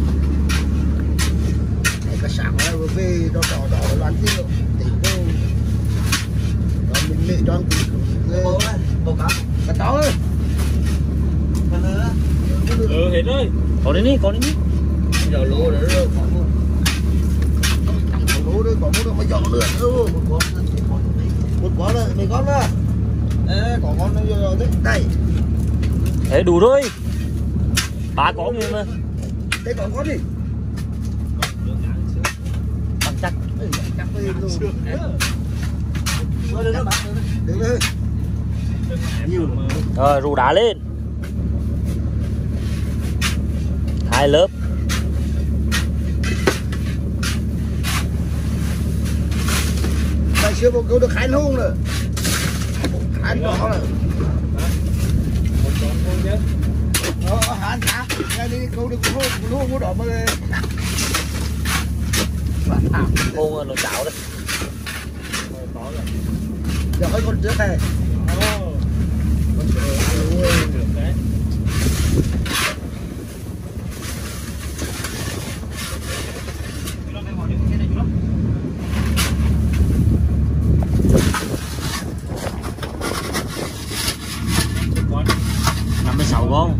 Cái sáng này về đỏ đỏ đỏ loạn tiêu. Tỉnh cô. Đó mình mẹ cho ăn bố này, bố cá. Cá to ơi. Cá nữa.
Ừ hết rồi.
Còn đến đi, còn đến đi.
Giờ lô nữa rồi, còn một. Lô đấy, còn một mà dọn nữa. Ừ, một con. Một con rồi, mấy con nữa. Ê, có con nó rồi đấy. Đây.
Thế đủ rồi. Ba con nữa mà.
Đây còn con gì?
Bằng chắc.
Chắc đi luôn. Được rồi, được rồi. Nhiều.
Rồi rù đá lên. Hai lớp.
Tại xưa một câu được khai luôn rồi. Khai đó rồi.
Một con thôi chứ.
Ờ, hàn thả. Nghe đi câu được luôn, luôn của đó mà.
Ô nó chảo đấy.
Giờ hơi con trước này.
Ồ.
Con trước này.
Được đấy.
năm mươi sáu con.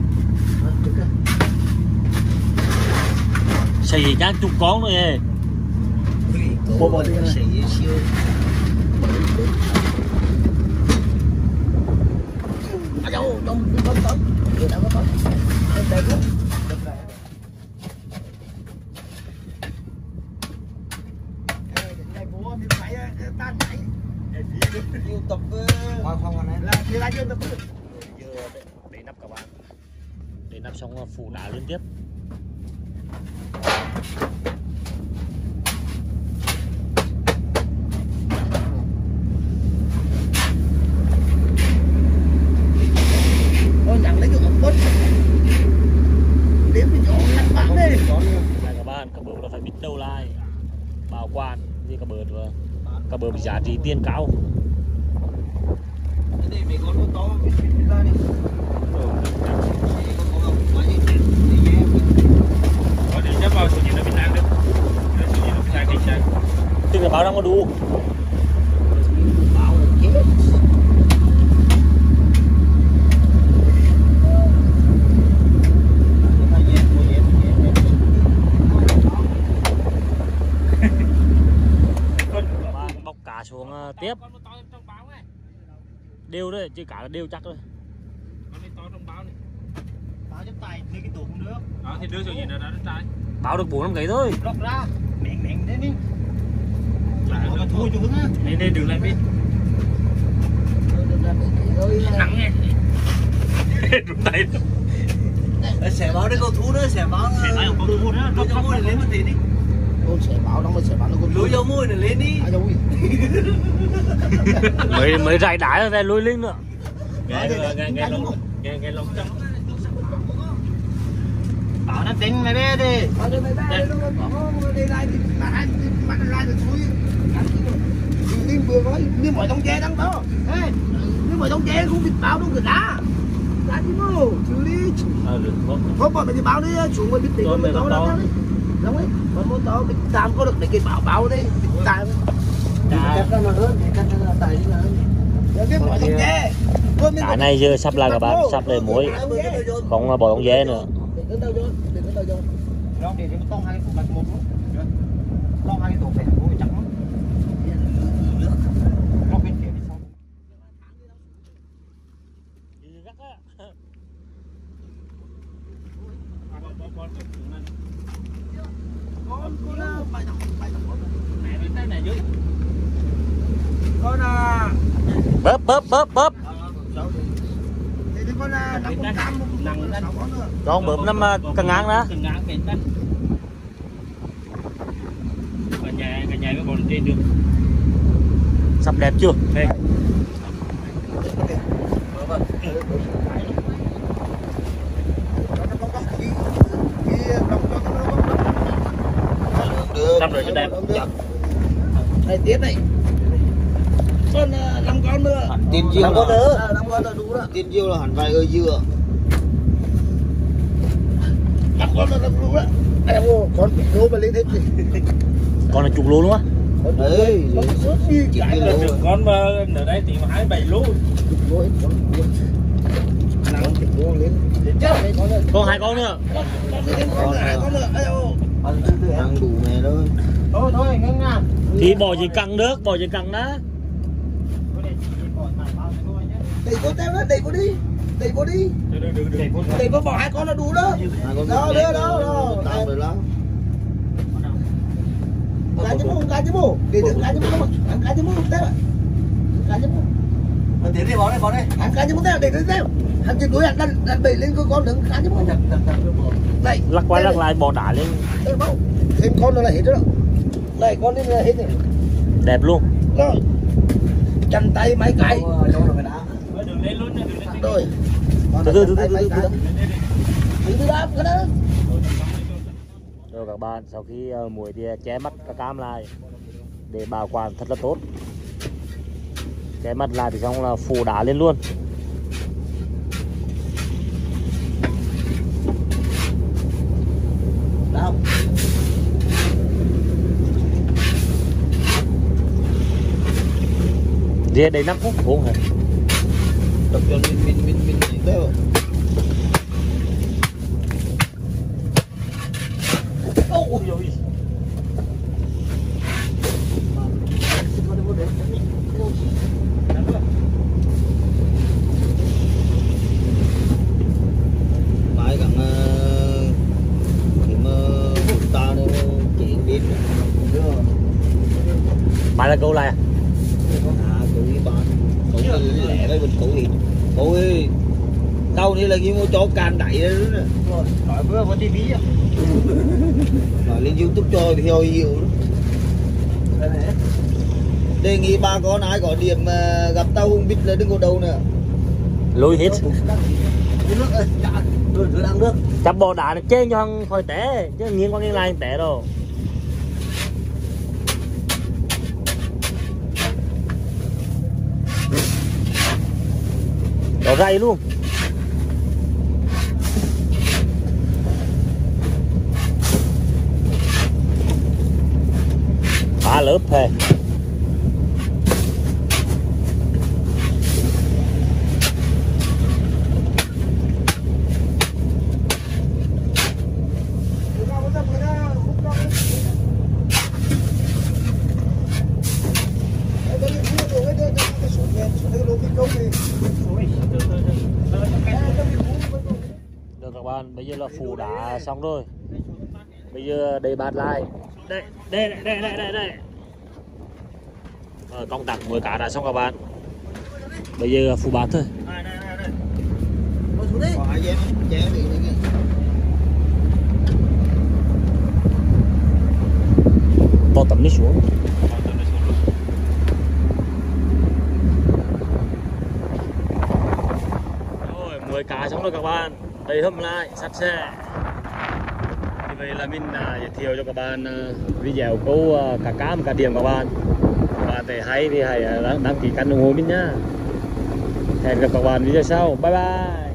Xì chắc chục con rồi nè.
Bộ bộ đi xỉ siêu. À đâu, đâu có có. Đâu có có. Đây đây luôn. Đây bố đi phải tan chảy. Nhiều tập không không này là thì là nhiều tập.
Giờ để nắp các bạn. Để nắp xong phủ đá liên tiếp.
Ôi chẳng lấy cái ống bớt. Đếm cái chỗ lắc bắn đi.
Này các bạn, cá bớp là phải biết đâu lại. Bảo quản như cá bớp và cá bớp giá trị tiền cao.
Đây mấy con nó to biết biết ra đi.
Có đi chấp vào số gì là Việt Nam được. Số gì là Việt Nam kinh sang.
Tức là báo đang có đủ.
Bảo là chết.
Bóc cá xuống uh, tiếp. Đều đấy, chứ cá đều chắc rồi.
cái tủ cũng được.
Đó thì đưa cho gì nó ra đất trái.
Báo được bốn năm cái thôi.
Lọc ra, mẹn mẹn đến đi. Nó có thui cho hứng á.
Nên nên đừng lại biết. Nắng nghe. Rút tay.
Sẽ báo đấy con thú nữa, sẽ báo.
Sẽ báo con thú nữa.
Lôi dầu môi này lên một tí đi. Con sẽ báo nó mới sẽ báo nó con. Lôi dầu môi này lên đi. À dầu
mới mới rải đá ra lôi lên nữa.
Nghe nghe nghe lông nghe nghe lông trong.
Bảo nó tính mày bé đi. Bảo đi mày bé đi, nó có đi lại thì mà hai mà nó lại được thui. Đi vừa nói đi mọi trong che đắng đó. Ê, đi mọi trong che không biết báo đâu người đá. Đá chứ mô, xử lý.
Ờ được không?
Không bọn mày đi báo đi, xuống mày biết tính con mày báo đó đi. Đúng ấy, mà muốn đó mình làm có được để cái báo báo đi. Tài. Cái con nó hơn, cái con nó tài đi hơn. Cái mọi trong che.
Cái này giờ sắp là các bạn, sắp lên muối, không bỏ trong dê nữa.
Để cái tao vô, để cái tao vô. Đó, để cái to hai cái tủ bạch một luôn. To hai cái tủ phải vô trắng lắm. Nó bên kia sau. Con con là bài đọc bài đọc mẹ bên tay này dưới. Con à.
Bóp bóp bóp bóp.
Thì con là năm con cam một lần nữa.
Con bướm năm cần ngang đó.
Cần ngang cái đất. Cả nhà cả nhà với bọn trên được.
Sắp đẹp chưa?
Đây. Sắp rồi cho đẹp.
Đây tiếp này. Con năm con nữa.
Tiền chiêu
năm con
là
nữa. năm con là đủ đó.
tiền chiêu là hẳn vài ơi dưa.
năm con là đủ đó. Đây ô, con lô mà lên hết gì.
Con là chục lô luôn á.
Đấy,
Con sốt đi cái
Là được con mà ở đây thì mà hai bảy lô.
chục lô hết con. Nắng chục lô lên. Chết đây con nữa.
Con hai con nữa.
Con con lên con nữa, hai con nữa. Đây ô.
ăn đủ mẹ thôi.
Thôi thôi ngưng nha.
Thì bỏ gì căng nước, bỏ gì căng đó.
Đẩy cô teo đó, đẩy cô đi. Đẩy cô đi. Đẩy cô bỏ hai con là đủ đó.
Hai con
Đó, đó, đó, đó.
tao rồi lắm.
Cá chứ mù, cá chứ mù. Để được cá chứ mù không? Ăn cá chứ mù teo. Cá chứ mù. Mà tiến đi bỏ đây, bỏ đây. Ăn cá chứ mù teo, để đến teo. Ăn trên đuôi ăn đặt đặt bầy lên con con đừng cá chứ mù. Đây.
Lắc qua lắc lại bỏ đá lên.
Đây bao. Thêm con nó là hết rồi. Đây con lên là hết rồi.
Đẹp luôn.
Rồi. Chân tay mấy cái.
Đừng lên luôn, đừng lên.
Rồi.
Từ từ từ từ từ từ.
Từ từ đó, cái đó.
Rồi các bạn, sau khi uh, muối thì che mắt cá cam lại để bảo quản thật là tốt. Che mắt lại thì xong là phủ đá lên luôn.
Đâu?
Dê đầy năm phút uống hả?
Tập cho mình mình mình mình mình teo.
Ôi giời.
Mãi càng thì mà ta nó chỉ biết
Bạn là câu này à?
à cậu đi bạn cậu đi lẹ với mình cậu đi cậu ơi đâu như là như mua cho can đẩy đó nữa
Rồi, nói vừa có tivi à?
rồi lên YouTube cho theo nhiều
Đây này.
đề nghị bà con ai có điểm uh, gặp tao không biết là đừng có đâu nữa
Lôi hết.
Cái nước ơi, chả, rồi rồi đang nước.
Chắp bỏ đá nó trên cho thằng khỏi té, chứ nghiêng qua nghiêng lại té đâu. Đó ray luôn. Ba lớp hè. Được các bạn. Bây giờ là phủ đá xong rồi. Bây giờ đầy bạt lại. Đây, đây, đây, đây, đây, đây, đây. Ờ, công tác mới cá đã xong các bạn. Bây giờ phủ bạt thôi.
Đây, đây, đây, đây.
Ngồi xuống đi.
Bỏ dép ché đi đi nghe.
To tấm đi xuống. Rồi, mười cá xong rồi các bạn. Đầy hâm lại, sạch sẽ. Như vậy là mình à, giới thiệu cho các bạn à, video câu à, cá cám, cá điểm các bạn. Các bạn thấy hay thì hãy đăng, đăng ký kênh ủng hộ mình nhá. Hẹn gặp các bạn video sau. Bye bye.